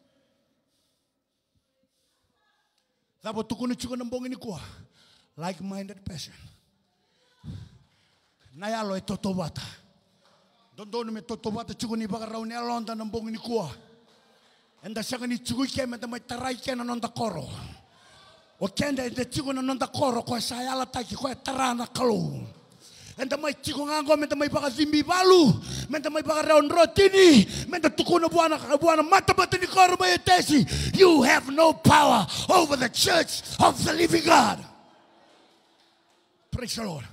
Tapos tukun chiku ng bongin ni kuha. Like-minded person. Nayalo ito tobata. Doon may totobata chiku ni baka raw ni alonda ng bongin ni kuha. Enda siya ni chugui ke meta may taray ke na nonda koro. O kenda enda chigo na nonda koro ko sa yala taki ko tarana kalu. Enda may chigo ngango meta may baka zimbi balu, meta may baka raon rotini, meta tukuno buana mata mata ni koro may tesi. You have no power over the church of the living God. Praise the Lord.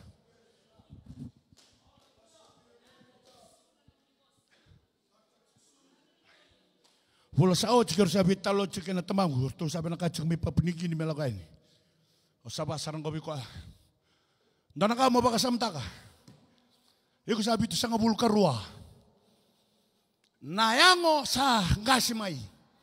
Wala sa ochi karo sabi talo chike na tamangu to sabi na kachik may papunigi ni melakain. O saba sarang gabi ko. Dana ka mo baka samta ka. Iko sabi to sa ngabul karua. Nayango sa ngasimay.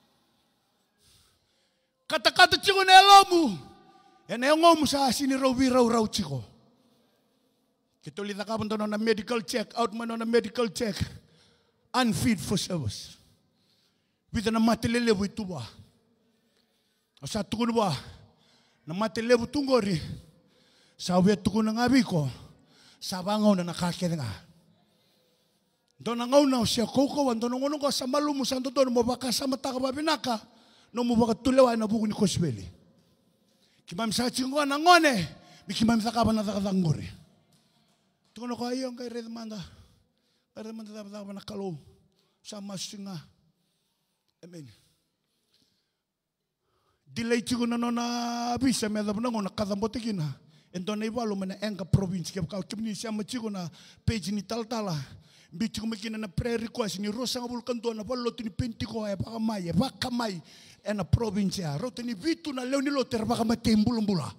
Kata-kata chiko na elomu. Yan ayong mo sa siniraw-wiraw chiko. Kitulita ka punta na medical check, out man na medical check. Unfit for service. With na matilelebu itu ba. Sa tukun ba na matilelebu tunggori. Sa wet tukun ng abi ko. Sa bangaw na nakakita nga. Doon nangaw na siya kukawan. Doon nangunong ko sa malumusan doon mo baka sa mata ka babinaka. No mo baka tulewa na buko ni Kosweli. Kimam sa chingwa nangone. Mikimam sa kaban na takatangori. Tukun ako ayong kay Redmanda. Kay Redmanda dapat nakalo. Sa masinga. Amen. Delay chigo na nona bisa me da bna ngona kada botekina. Ento na ivalo mena enga province ke ka kimni siama chigo na page ni taltala. Bi chigo mekina na prayer request ni rosa ngabul kanto na ballo tini pentiko e baka mai ena province ya. Rote ni vitu na leo ni loter baka matembulumbula.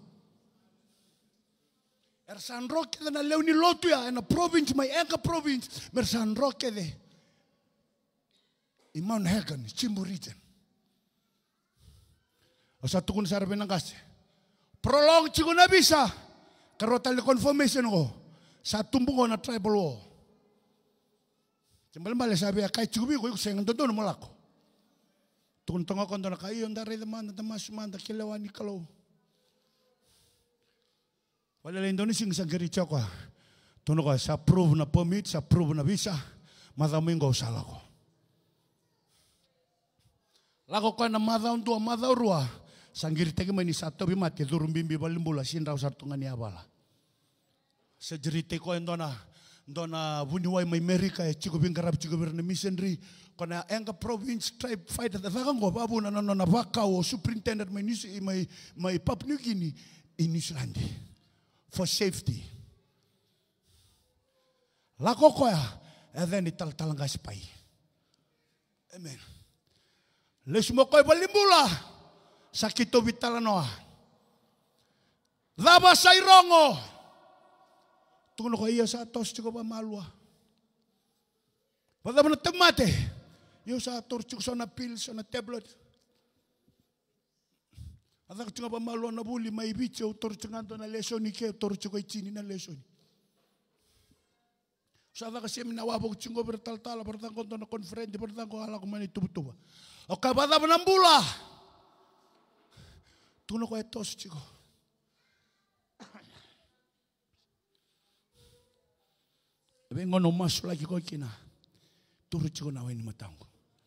Ersan roke na leo ni lotu ya ena province mai enga province mersan roke de. Imam Hagan Chimbu region. Satu kun sarap ng kasi. Prolong chigo na bisa. Karotal confirmation ko. Sa tumbong ko na tribal war. Simbal-mbal sabi kay chigo bi ko sayang doon mo lako. Tuntong ako na kayo ndari naman na masuman da kilawani kalo. Wala lang doon sing sa gericha ko. Tuno ko sa prove na permit, sa prove na visa, madaming ko sala ko. Lako ko na madaw tua madaw rua. Sanggiri tegi mani satu bimati turun bimbi balimbula sinrau sartungan ni abala. Sejerite ko endona buniwai mai Amerika e chico bingarap chico berne missionary kona enga province tribe fight da vagango babu na vaka o superintendent mai Papua New Guinea in New Zealand for safety. Lako ko ya and then ital-talang pai. Amen. Lesmo ko balimbula. Sakito vitalanoa. Daba sa irongo. Tuno ko iya sa tos chiko ba malwa. Pada na temate. Iyo sa tor chiko sa na pills sa na tablet. Ada ko chiko ba malwa na buli may bicho tor chiko na lesson ni ke tor chiko ichini na lesson. Sa ada kasi minawabo chiko bertal-tala bertang ko na conference bertang ko ala ko man itubutuba. O kabada ng bula. Tuno ko etos chico. Vengo no mas lagi ko kina. Turu chico na weni matango.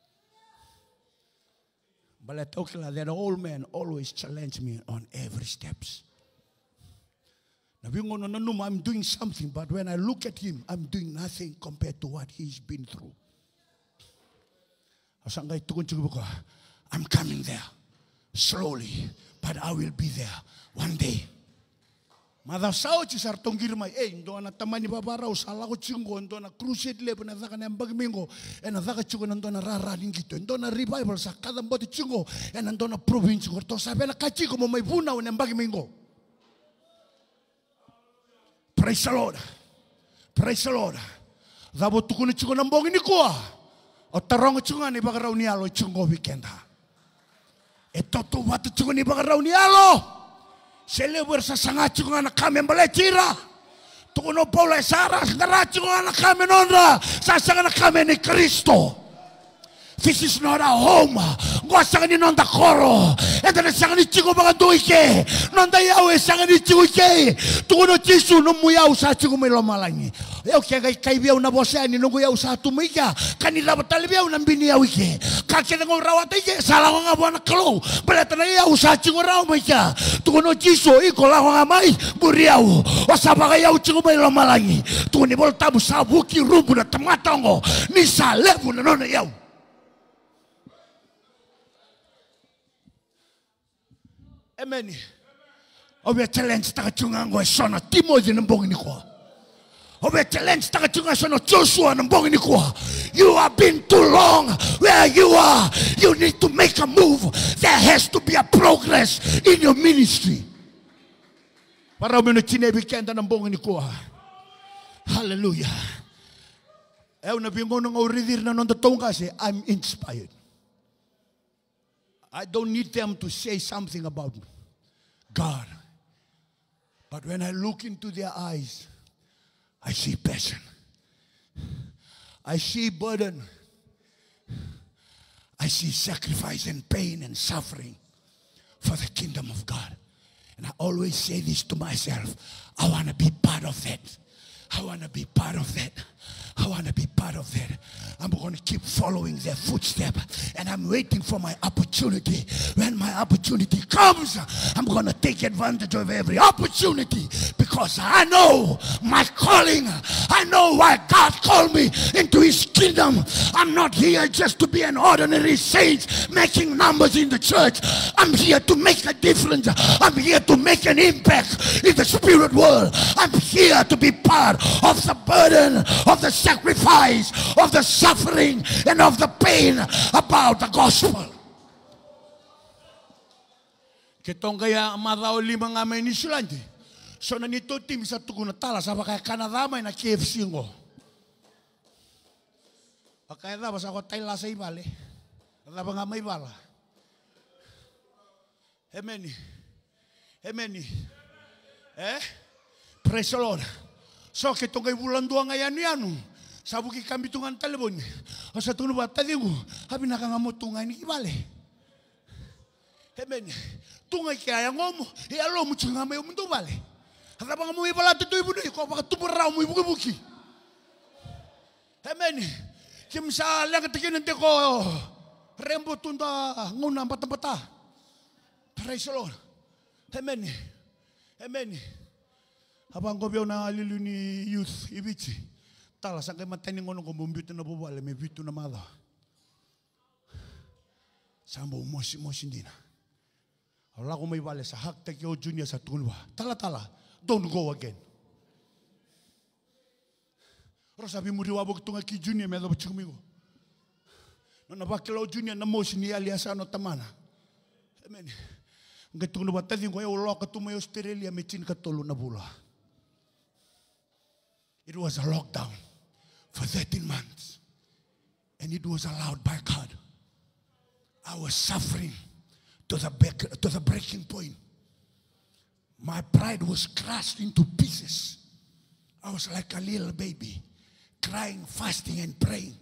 But I talk like that old man always challenge me on every steps. Now vengo no numa I'm doing something, but when I look at him, I'm doing nothing compared to what he's been through. Asangay tukun chico ko. I'm coming there slowly. But I will be there one day. Madasao ci sartong girmay ndo na tamani babaraw sala ko chingo ndo na crusade lebo na zaka na bagmingo na zaka chingo ndo na raraning gito ndo na revival sa kada mboti chingo ndo na province ko to sabe na kachiko mo may bunaw na bagmingo. Praise the Lord. Praise the Lord. Zabo tukun chingo na mbong ni ko. O tarong chingo ni bagaraw ni alo chingo weekenda. Ito tu watu chungo ni bagaraw ni alo. Selewer sa sanga chungo na kami mbaletira. Tukuno Paula Saras ngara chungo na kami nonra. Sa sanga na kami ni Kristo. This is not a home. Ngwa sanga ni nonda koro. Ito na sanga ni chungo baga duike. Nonda yawe sanga ni chungo ke. Tukuno Jisu numuyaw sa chungo may lomalangi. Eu que kai biau na bose ni nungu yau sa tumika kanila batal biau na bini yau ike kakene ngo rawat ike sala nga buana klo beleta na yau sa chingo raw mika tuno Jiso iko la nga mai buriau osaba yau chingo mai lomalangi tuni voltabu sa buki rumbu na tamatongo ni sa lebu na nona yau. Amen. Obe challenge ta chungango sona Timothy nambong ni ko. Obe challenge taka chunga sono Joshua nambong ni kwa. You have been too long where you are. You need to make a move. There has to be a progress in your ministry. Para mo no chinebiken nambong ni kwa. Hallelujah. Eu na bingo nang uridir na non totong kasi I'm inspired. I don't need them to say something about God. But when I look into their eyes, I see passion. I see burden. I see sacrifice and pain and suffering for the kingdom of God. And I always say this to myself. I want to be part of that. I want to be part of that. I want to be part of that. I'm going to keep following their footsteps. And I'm waiting for my opportunity. When my opportunity comes, I'm going to take advantage of every opportunity. Because I know my calling. I know why God called me into His kingdom. I'm not here just to be an ordinary saint making numbers in the church. I'm here to make a difference. I'm here to make an impact in the spirit world. I'm here to be part of the burden, of the sacrifice, of the suffering, and of the pain about the gospel. Kitong kaya madao lima nga may nisulante. So nanito tim sa tugon na tala sa kaya kanadamay na KFC ngo. Kaya dapat ako tayo sa ibali. Dapat nga may bala. Amen. Amen. Praise the Lord. So kitong kay bulan dua ngayon yan. Sabu ki kami tungan telepon. Asa tunu ba tadi ko. Habi nakangamot tungay ni ibali. Amen. Tungay kaya ngomo. Alo mo tunga may umundo bali. Hata bang mo ibala tutu ibu ni ko baka tupura mo ibu buki. Amen. Kim sa lang tikin nte ko rembo tunda nguna bata-bata. Praise the Lord. Amen. Amen. Habang ko biyaw na alilu ni youth ibichi. Tala sa kay matani ngono ko bumbito na bubale may bito na mada. Sambo mosi ndina. Wala ko may bale sa haktek yo junior sa tunwa. Tala. Don't go again. Rosa bi muri wabog tunga ki junior me do chumigo. No na bakelo junior na mosi ni aliasa no tamana. Amen. Ngai tunga batadi ko yo lo ka tumayo Australia me chin ka tolo na bula. It was a lockdown for 13 months. And it was allowed by God. I was suffering to the breaking point. My pride was crushed into pieces. I was like a little baby, crying, fasting, and praying.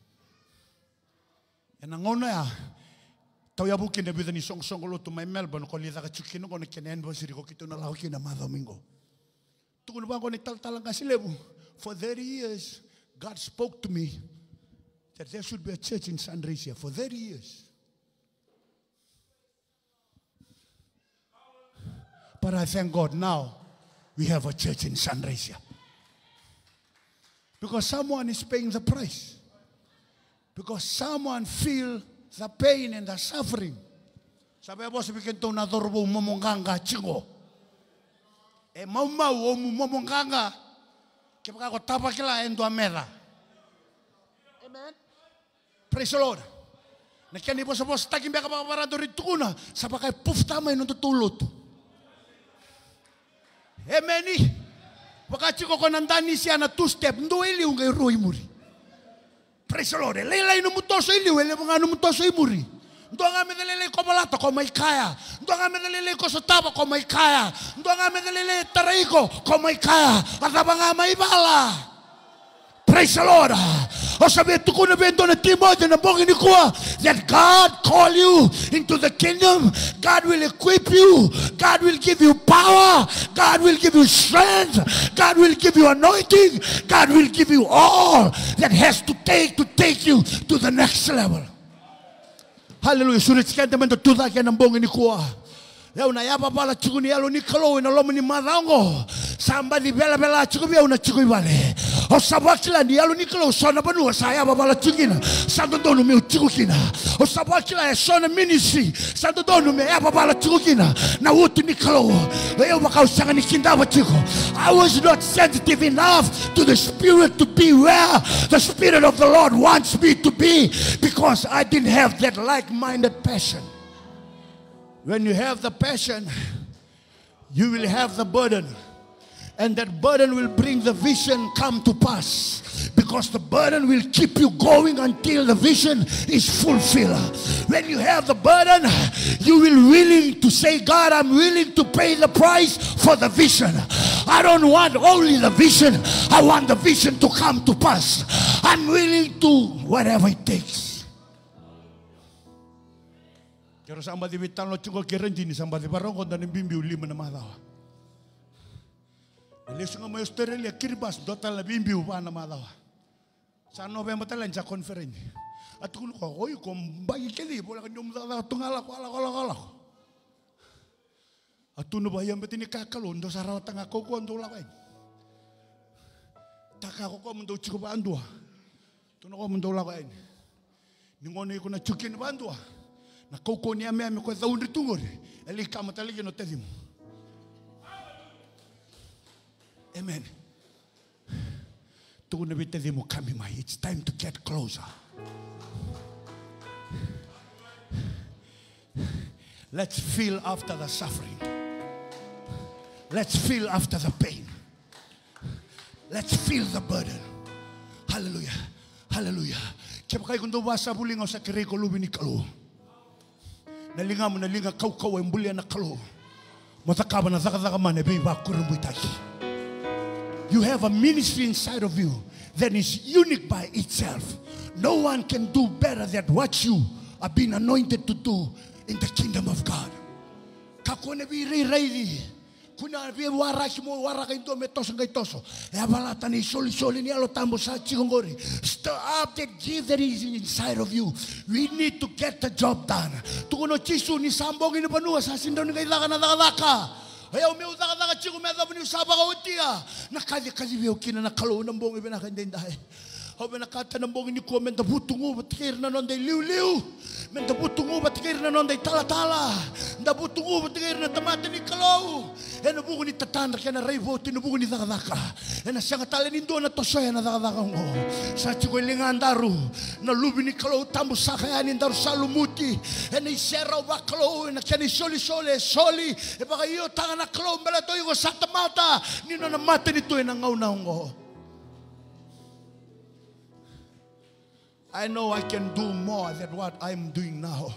And angona ya, tau ya bukin na bida ni song lo to my Melbourne ko lida ka chukino ko na kenen bo siri ko kito na lao kina ma domingo. Tukun ba ko ni tal-talang kasi lebu. For 30 years, God spoke to me that there should be a church in Sunraysia. For 30 years. But I thank God now we have a church in Sunraysia. Because someone is paying the price. Because someone feels the pain and the suffering. Sabi mo sabihin to na dorbo momonganga chingo. Mau momonganga. Kaya ko tapa kila endo amera. Amen. Praise the Lord. Nakiani po sa boss taking baka parado rito kuna sa pakay pufta may nung tutulot. Amen. Baka chiko ko nandani siya na 2 step ndo ili ungay roi muri. Praise the Lord. Leilay no mutoso ili wele mga no mutoso imuri. Ndo nga medalele ko malata ko may kaya. Ndo nga medalele ko sa taba ko may kaya. Ndo nga medalele taray ko may kaya. At nga may bala. Praise the Lord. O sabi ito ko na bendo na Timothy na bongin ni kuwa that God call you into the kingdom. God will equip you. God will give you power. God will give you strength. God will give you anointing. God will give you all that has to take you to the next level. Hallelujah. Sulit sekian teman tertudak yang nambong ini kuah. Leo na yaba bala chukuni yalo ni kalo ina lomo ni marango. Samba di bela chukubi ya una chukui bale. O sabakila ni yalo ni kalo sona banu saya bala chukina. Santo donu me chukina. O sabakila ya sona ministry. Santo donu me yaba bala chukina. Na utu ni kalo. Leo makau sanga ni kinda chuko. I was not sensitive enough to the Spirit to be where the Spirit of the Lord wants me to be, because I didn't have that like-minded passion. When you have the passion, you will have the burden. And that burden will bring the vision come to pass. Because the burden will keep you going until the vision is fulfilled. When you have the burden, you will willing to say, God, I'm willing to pay the price for the vision. I don't want only the vision. I want the vision to come to pass. I'm willing to whatever it takes. Kero samba di bitan lo chungo kerenji ni samba di barong konda ni bimbi ulima na madawa. Leso nga mo Australia kirbas dota la bimbi upa na madawa. Sa November talan sa conference. At kung ko, oy, kung bagi kili, wala ka niyong tungalak, wala. At tuno ba yan ba't inikakaloon do sa rawat nga ko ang dula kain. Taka ko mundo chiko ba andua. Tuno ko mundo la kain. Ningono ko na chukin ba andua. Na koko ni ame ko sa undi tungor. Eli kama taligi no tezimo. Amen. Tuno bitezimo kami mai. It's time to get closer. Let's feel after the suffering. Let's feel after the pain. Let's feel the burden. Hallelujah. Hallelujah. Kaya kayo kung basa bulingaw sa kiriko lubi ni Kalo. Nalinga mo nalinga kau ang bulia na Kalo. Matakaba na zaka man ebe ba kurumbuitaki. You have a ministry inside of you that is unique by itself. No one can do better than what you are being anointed to do in the kingdom of God. Kako na biri kuna bi waraki mo waraka into metos ngai toso. E abalata ni soli ni alo tambo sa chigongori. Stir up that gift that is inside of you. We need to get the job done. Tukuno chisu ni sambong ini panua sa sindo ni kailaka na daka. Ayaw meu daka chiku meda buni saba ka utia. Nakali biyo kina na kalo ng bong ibina kandendahe. Hobe nakata ng bong ini ko menda butungu batikir na non day liu. Menda butungu batikir na non day tala. Nda butungu batikir na tamate ni kalau. Ena buku ni tatanda kena raivo tinu buku ni daka. Ena sanga tale ni do na tosoya na daka ngo. Sa chiko lingan daru na lubi ni kalau tambu sakaya ni daru salumuti. Ena isera ba kalau ena kani soli. E baka iyo tanga na kalau mbala to yugo sata mata ni no na mata ni to ena ngau na ngo. I know I can do more than what I'm doing now.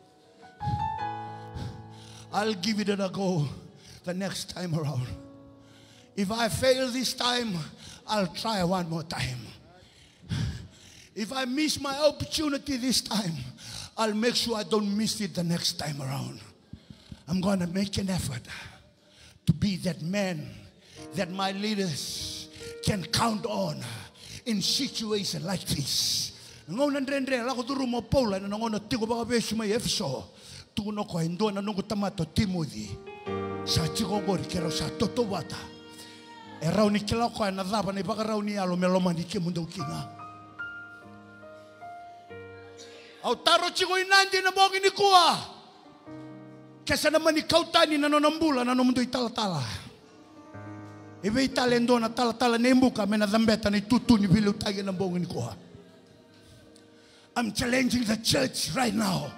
I'll give it a go the next time around. If I fail this time, I'll try one more time. If I miss my opportunity this time, I'll make sure I don't miss it the next time around. I'm going to make an effort to be that man that my leaders can count on in situations like this. Ngonan rendre la ko duru mo Paula na ngono tigo ba besu mai Efeso tuno ko endo na nungu tamato Timothy sa chigo gori kero sa toto wata e rauni kila ko na daba ni baka rauni alo meloma ni ke mundo kinga au taro chigo inandi na bogi ni kuwa kesa naman ni kautani na nonambula na mundo itala ibe italendo na tala nembuka mena zambeta ni tutu ni bilu tagi na bogi ni kuwa. I'm challenging the church right now.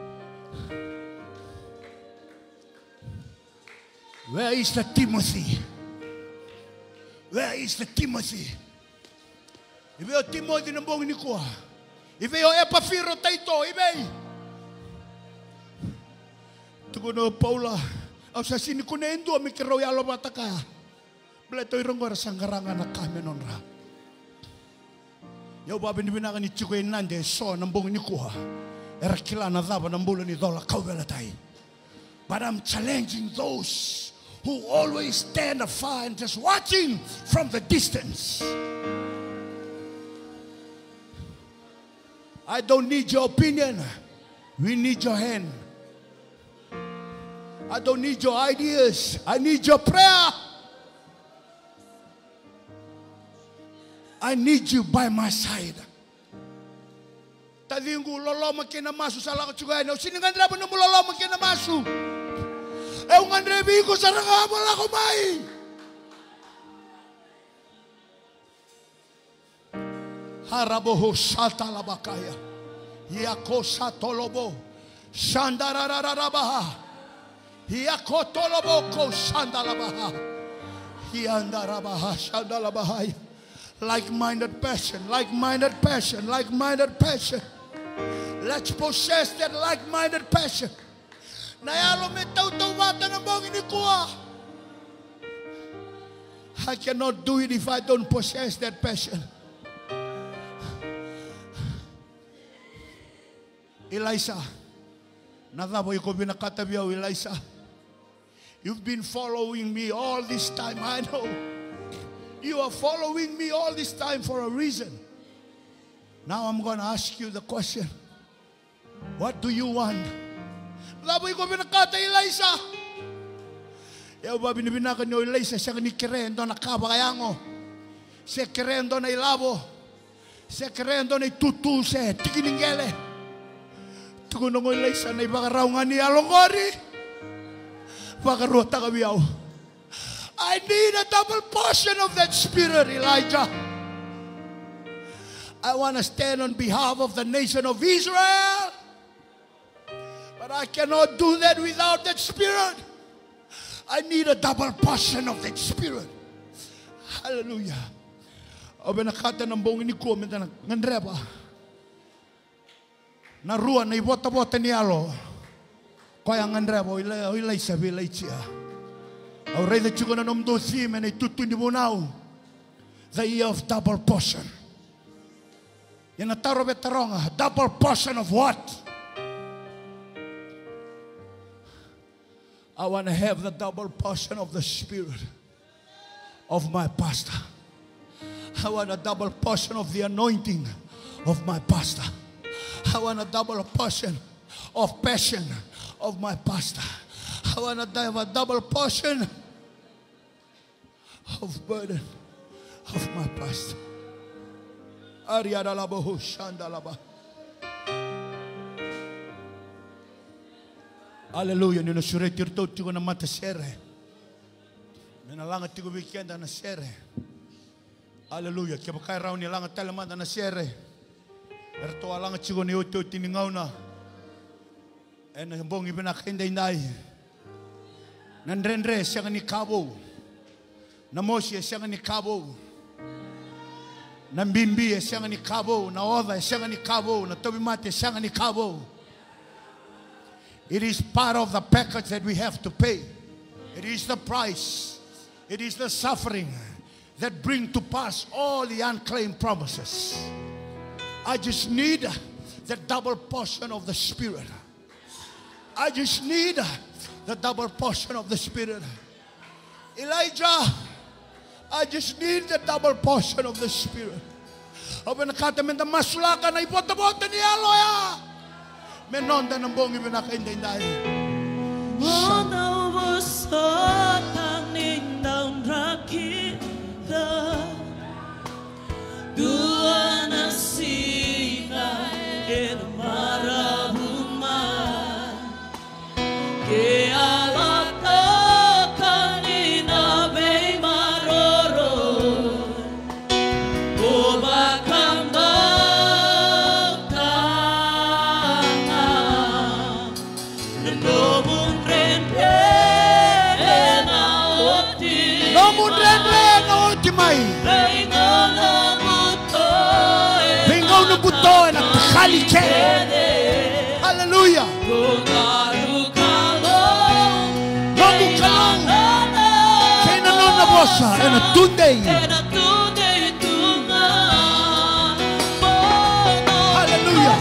Where is the Timothy? Where is the Timothy? Ibe o Timothy na bong ni kuha. Ibe o Epafiro taito. Ibe. Tukuno Paula. Au sa sini kuna endo mikiro ya lo bataka. Bleto irongora sanggaranga na kami nonra. Yau babi ni binaga ni chiko inande so nambong ni kuha. Era kila na dhaba nambulo ni dola kaubelatai. But I'm challenging those who always stand afar and just watching from the distance. I don't need your opinion. We need your hand. I don't need your ideas. I need your prayer. I need you by my side. Tadingu lolo makina masu sala ko chugay no siningandra mo lolo makina masu. E un andrebi ko saranga mo la ko mai. Haraboho sata la bakaya. Yako satolobo. Shandarararabaha. Yako tolobo ko shandalabaha. Yandarabaha shandalabaha. Like-minded passion. Let's possess that like-minded passion. I cannot do it if I don't possess that passion. Elisha, Elisha, you've been following me all this time. I know. You are following me all this time for a reason. Now I'm going to ask you the question. What do you want? Laboy ko binakata Elisa. Eu ba binibinakan ni Elisa siya ni kirendo na kabakayango. Siya kirendo na ilabo. Siya kirendo na tutuse. Tikiningele. Tugunong Elisa na ibakaraungan ni Alongori. Bakaruta kabiyaw. I need a double portion of that spirit, Elijah. I want to stand on behalf of the nation of Israel. But I cannot do that without that spirit. I need a double portion of that spirit. Hallelujah. Obe nakata ng buong iniko, minta nandreba. Naruan na ibota-bota ni Alo. Kaya nandreba, ilay sabi, ilay siya. Au rei da chuko na nomdo si, mena itutu ni bunau. The year of double portion. Yan na taro betaronga, double portion of what? I want to have the double portion of the spirit of my pastor. I want a double portion of the anointing of my pastor. I want a double portion of passion of my pastor. I want to have a double portion of burden of my pastor. Ariadalabahu Shandalaba. Hallelujah. Nino sure tirto tigo na mata sere. Menalanga tigo weekend na sere. Hallelujah. Kaya bakay raw ni langa talamanda na sere. Erto alanga tigo ni oto tiningaw na. En bong ibinakainday nay. Nandrenre siya ni Cabo. Namosya siya ni Cabo. Nambimbi siya ni Cabo. Naoda siya ni Cabo. Natobimate siya ni Cabo. It is part of the package that we have to pay. It is the price. It is the suffering that bring to pass all the unclaimed promises. I just need the double portion of the Spirit. I just need the double portion of the Spirit. Elijah, I just need the double portion of the Spirit. Open the katamin the masulaka na ibota-bota ni Aloya. Menonda ng buong ibinakainday. Ona ubuso tanindang rakita Dua nasina en marabuma Que alata kanina be maroro Obakanda Bengaw na buto na takhalike. Hallelujah. Nogu kalong. Kaya nanon na bosa. And a tunday. Hallelujah.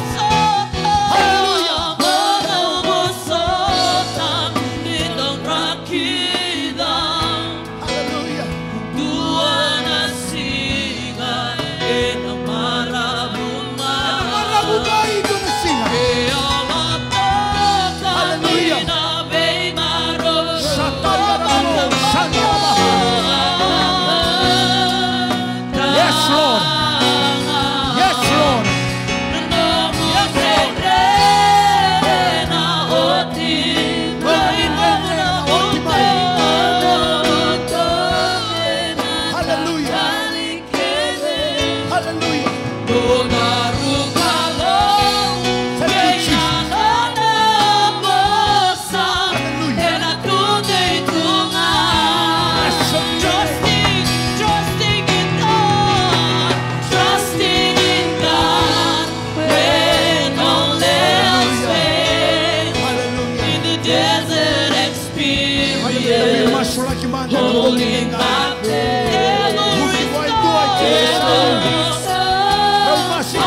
Holding back the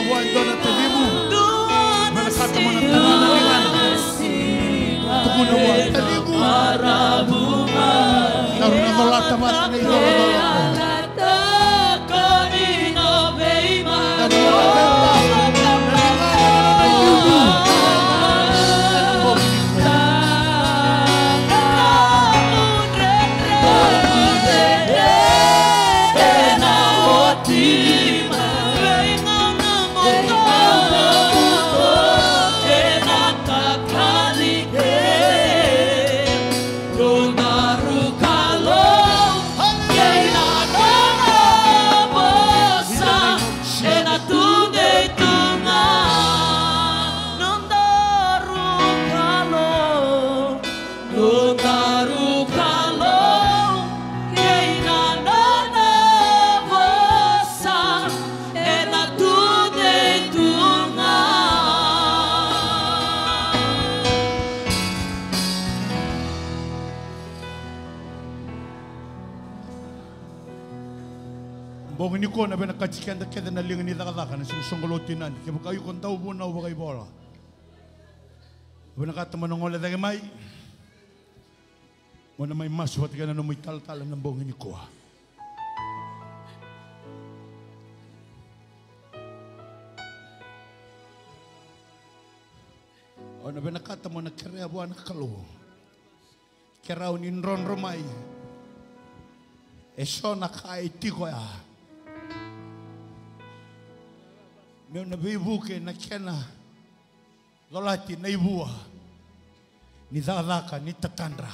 buwan doon at talimu. Malakata mo ng tananalingan. Tukun na buwan, talimu. Naroon na nolatamat na idolololo. Bong ini ko na benakachikan da keda na lingan ni dakadaka na susungolotinan kaya kayo kon tao mo na wakay bola. Benakata manongol da gamay. Wala may maswat ka na may tal-talan ng bong ini ko. O na benakata mo na kireabo na kalo. Kiraw ni Ron Romay. Eso na kaiti ko ya. Meu nabibuke na kena lolati na ibua ni dadaka ni tatandra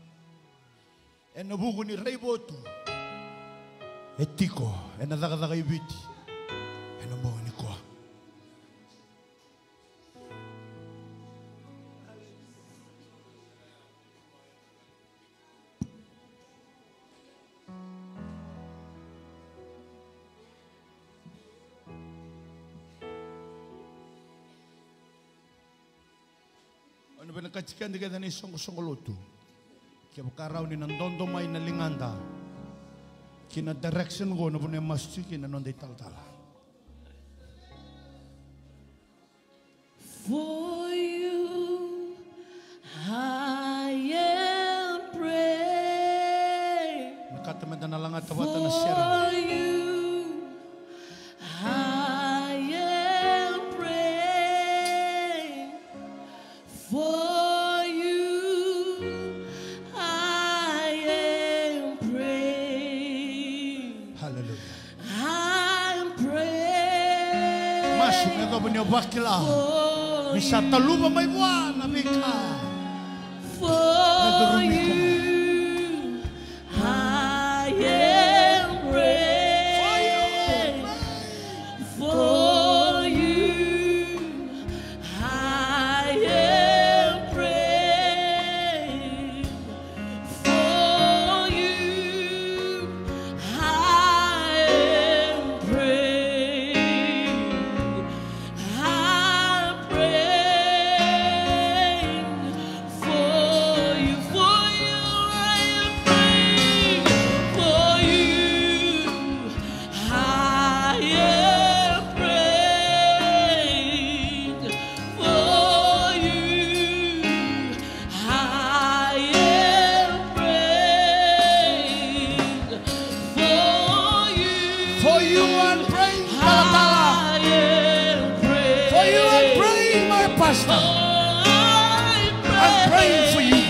e nabugo ni reibotu etiko e na dadaka ibiti e na mo ni ko ano ba nakachikan di kada ni songolotu kaya bakaraw ni nandondo may nalinganda kina direction ko na po na masjid kina nonday tal-tala. For you I am praying. Nakatamad na lang at tawatan na siya. For you I am praying. For you I am praying. Hallelujah. I'm praying. Masuk na ito po niyo bakila. Bisa taluba may buwan na bika. For you I am praying. For you I am praying. For you I am praying. I'm praying for you. For you I am praying. For you I am praying. For you I am praying. For you I'm praying. I am praying. For you I'm praying, my pastor. I'm praying for you.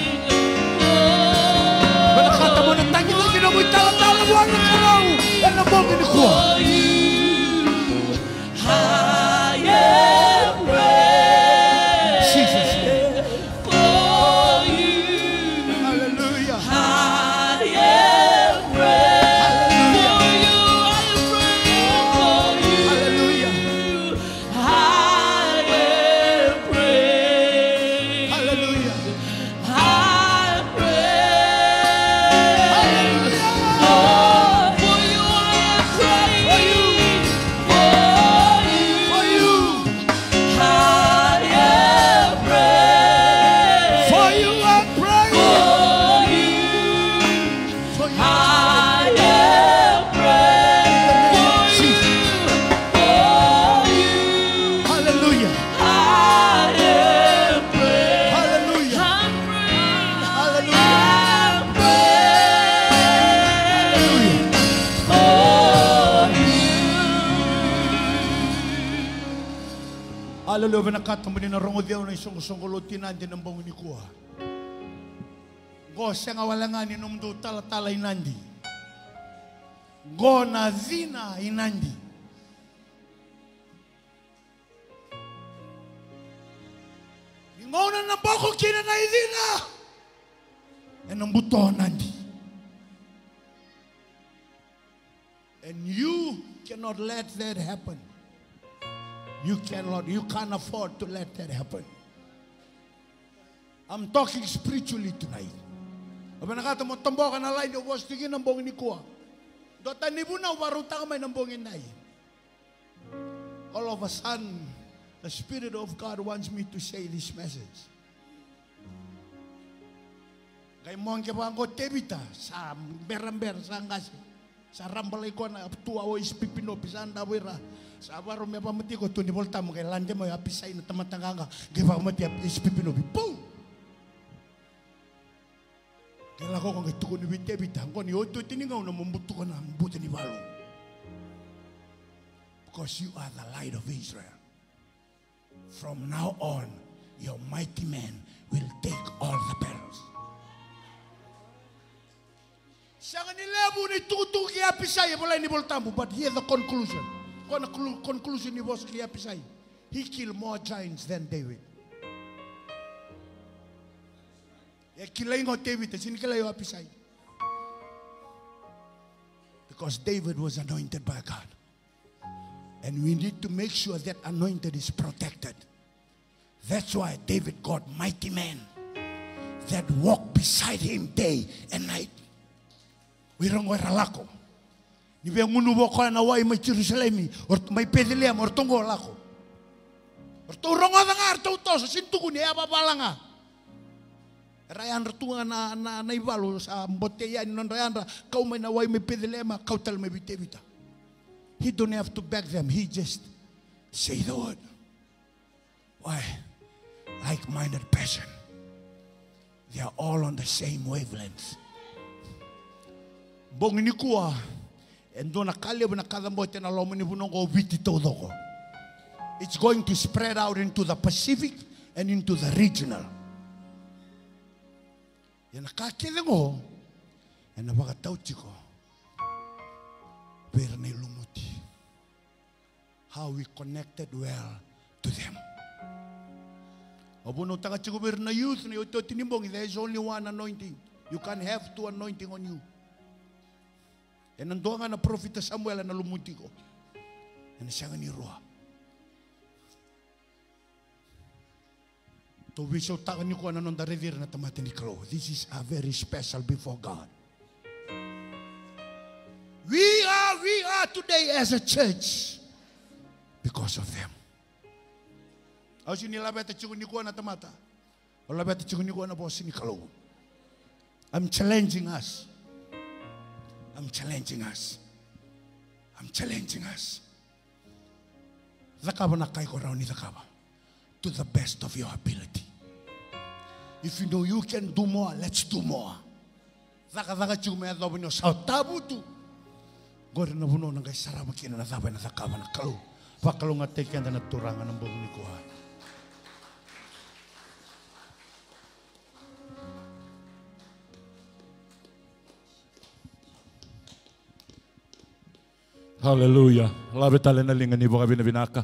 Benakata mo ng tangi lagi na mo'y tala-tala buwan na karaw. Yan ang bong ini ko. For you I am praying. Jesus. For you Hallelujah. I am praying. For you I am praying. For you Hallelujah. I am praying. Hallelujah. I pray. Hallelujah. For you I am praying. For you. For you For you. I am praying. For you I'm praying. For you Haleluya, venakata muni na rongo Deo na isong songolotinan din ng bong inikuha. Go siya nga walangani nung do tala-tala inandi. Go na zina inandi. Ingona na bako kina na izina. And ang buto nandi. And you cannot let that happen. You can't afford to let that happen. I'm talking spiritually tonight. Aba nakata mo tambo ka na line o was tingin ng bongin ni kuha. Dota ni buna waruta ka may ng bongin na all of a sudden, the Spirit of God wants me to say this message. Kay mo ang kibang ko tebita sa beramber sa ngasi. Sa rambalay ko na tuwa o ispipino pisan dawira. Sa baro may pamati ko to ni volta mo kay lande mo apisay na tamatanga giba mo ti ispipino boom. Kaya ko kung ito ko ni Witebita, ko ni Oto tiningaw na mambuto ko na buti ni Balo. Because you are the light of Israel. From now on, your mighty men will take all the battles. Siya nga nilebo ni Tutu kaya Pisay, wala ni Boltambo, but here's the conclusion. Kung ang conclusion ni Boss kaya Pisay, he killed more giants than David. Because David was anointed by God. And we need to make sure that anointed is protected. That's why David got mighty men that walk beside him day and night. Wirang waralako. Ni be ngunu boko na wai mai Jerusalem or mai Bethlehem or tongo lako. Or to rongo nga to sa sintuko ni ababalanga. Rayan ratunga na ibalo sa boteya non rayan kau may naway may Bethlehem kau tal may Bitebita. He don't have to beg them. He just say the word. Why? Like-minded person. They are all on the same wavelength. Bong ni kuha endo na kalya na kadambote na lomo ni bunong ko viti todo ko. It's going to spread out into the Pacific and into the regional. Yan nakakilin ko, yan napakatauti ko, pero na ilumuti. How we connected well to them. Opo nung takachiko pero na youth, na ito tinimbong, there is only one anointing. You can't have two anointing on you. Yan nandoon nga na Prophet Samuel na lumuti ko. Yan siya nga ni Ruha. To wiso takan niyo ko ano nung darevir na tamati ni Klo. This is a very special before God. We are today as a church because of them. Au sini labet chiku ni ko na tamata. O labet chiku ni ko na boss ni Klo. I'm challenging us. I'm challenging us. I'm challenging us. Zakaba na kay ko raw ni zakaba. To the best of your ability. If you know you can do more, let's do more. Zaka chume adobo nyo sa tabutu. Gore na buno nang kay sarama kina na zabay na zakaba na Klo. Pakalo nga teken na turangan ng buong ni kuha. Hallelujah. Labe tale na linga ni boka binabinaka.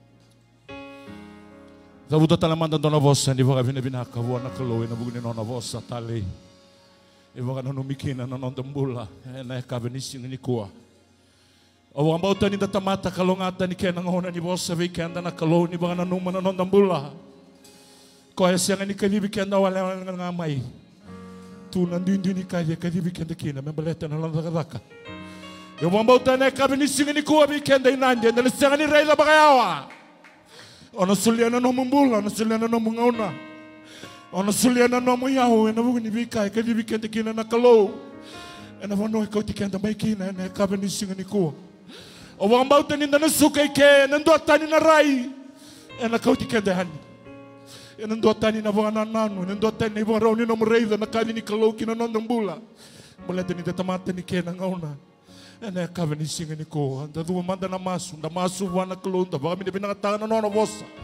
Zavuta talamanda dona vossa ni boka binabinaka buona Klo na bugni nona vossa tale. E boka no mikina no ndambula na kabenisi ni kuwa. O ambao tani datamata kalongata ni kena ngona ni vossa ve kenda na Klo ni boka na numa no ndambula. Ko esa ni kalibi kenda wala ngamai. Tu nandindi ni kalibi kenda kina membeleta na landaka. Yung mga bauta na kabinising ni kuwa bikenda inandyan, nalisang ni Rayla Bakayawa. O nasulyan na namumula, nasulyan na namungauna. O nasulyan na namuyaw, nabugo ni Bikay, kaya bikenda kina na Klo. E nabano ikaw tikenda may kina, na kabinising ni kuwa. O mga bauta ni nanasukay ke, nanduatan ni na Ray. E nakaw tikenda han. E nanduatan ni na mga nanano, nanduatan ni mga raw ni namurayla, nakali ni Klo kinanondang bula. Mulata ni tatamata ni kena ngauna. Ena kabenising ni ko, anda dua manda na masu wana Klo, anda baka mi binangatan na nona vossa.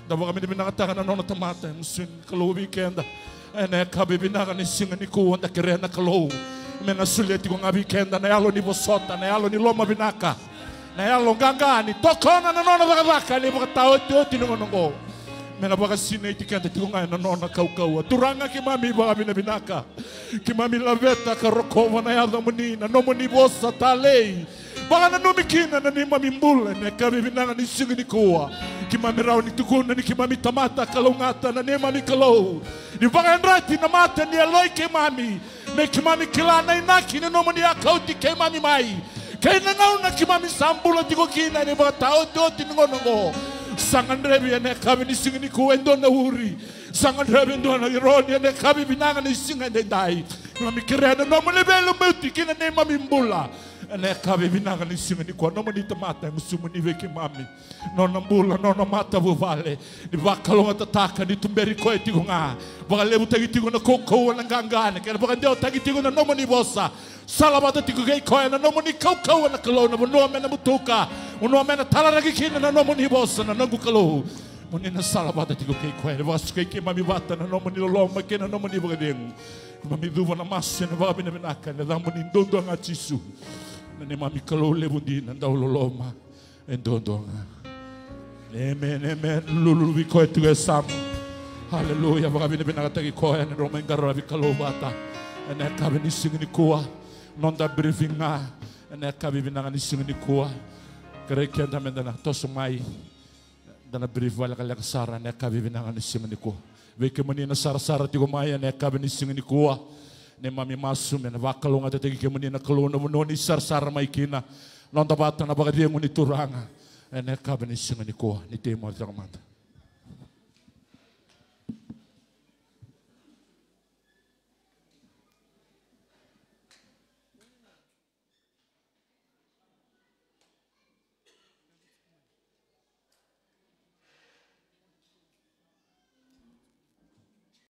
Dava kami binakatakan na nona tamata musin kalau weekend. Ene kabe binakan ni singa ni ku onda kirena kalau. Mena sulit ko nga weekend na yalo ni bosota na yalo ni loma binaka. Na yalo gangani tokona na nona baka ni baka tao tinungo. Mena baka sine itikanta tiko nga na nona kau. Turanga ki mami baka binaka. Ki mami laveta ka rokova na yalo muni na no muni bosa talei. Baka na numikina na ni mami mbula na kabe binakan ni singa ni kuwa. Ki mami raw ni tukuna ni ki mami tamata kalungata na ni mami kalau. Di baka rati na mata ni aloi ki mami. Me ki mami kilana inaki ni nomoni akauti ki mami mai. Kaya nangau na ki mami sambula tiko kina ni baka tao toti ngonongo. Sangan rebi ya ne kabe ni singa ni kuwa endo na uri. Sangan rebi endo na ironi ya ne kabe binanga ni singa ni dai. Mami kirena nomoni belo meuti kina ni mami mbula. Ene kabe binanga ni singa ni kuwa nomoni tamata musumu ni veki mami. Nona mbula nona mata vuvale. Ni baka longa tataka ni tumberi koe tiko nga. Baka lebu tagi tiko na koko na gangane. Kaya baka ndeo tagi tiko na nomoni bosa. Salabata tiko kei koe na nomoni kau na kalau na munua mena mutuka. Munua mena talaragi kina na nomoni bosa na nangu kalau. Muni na salabata tiko kei koe. Baka sukai ke mami bata na nomoni loloma ke na nomoni baka deng. Mami duva na masya na baka binabinaka. Na dhamoni ndondo nga chisu. Na ni mami kalau lebu di na ndao loloma. Ndondo nga. Amen, amen. Lulu koe tu esam. Hallelujah. Baka binabinaka tagi koe na Roma ingaro abi kalau bata. Ene kabe ni singi ni kuwa. Nonda briefing nga. Ene kabe binanga ni singi ni kuwa. Kare kia da menda na toso mai. Dana brief wala kala kasara. Ene kabe binanga ni singi ni kuwa. Weke mani na sara tigo mai. Ene kabe ni singi ni kuwa. Ne mami masum. Ene wakalo nga tatagi ke mani na kalau na munoni sara mai kina. Nonda bata na baka dia nguni turanga. Ene kabe ni singi ni kuwa. Ni temo al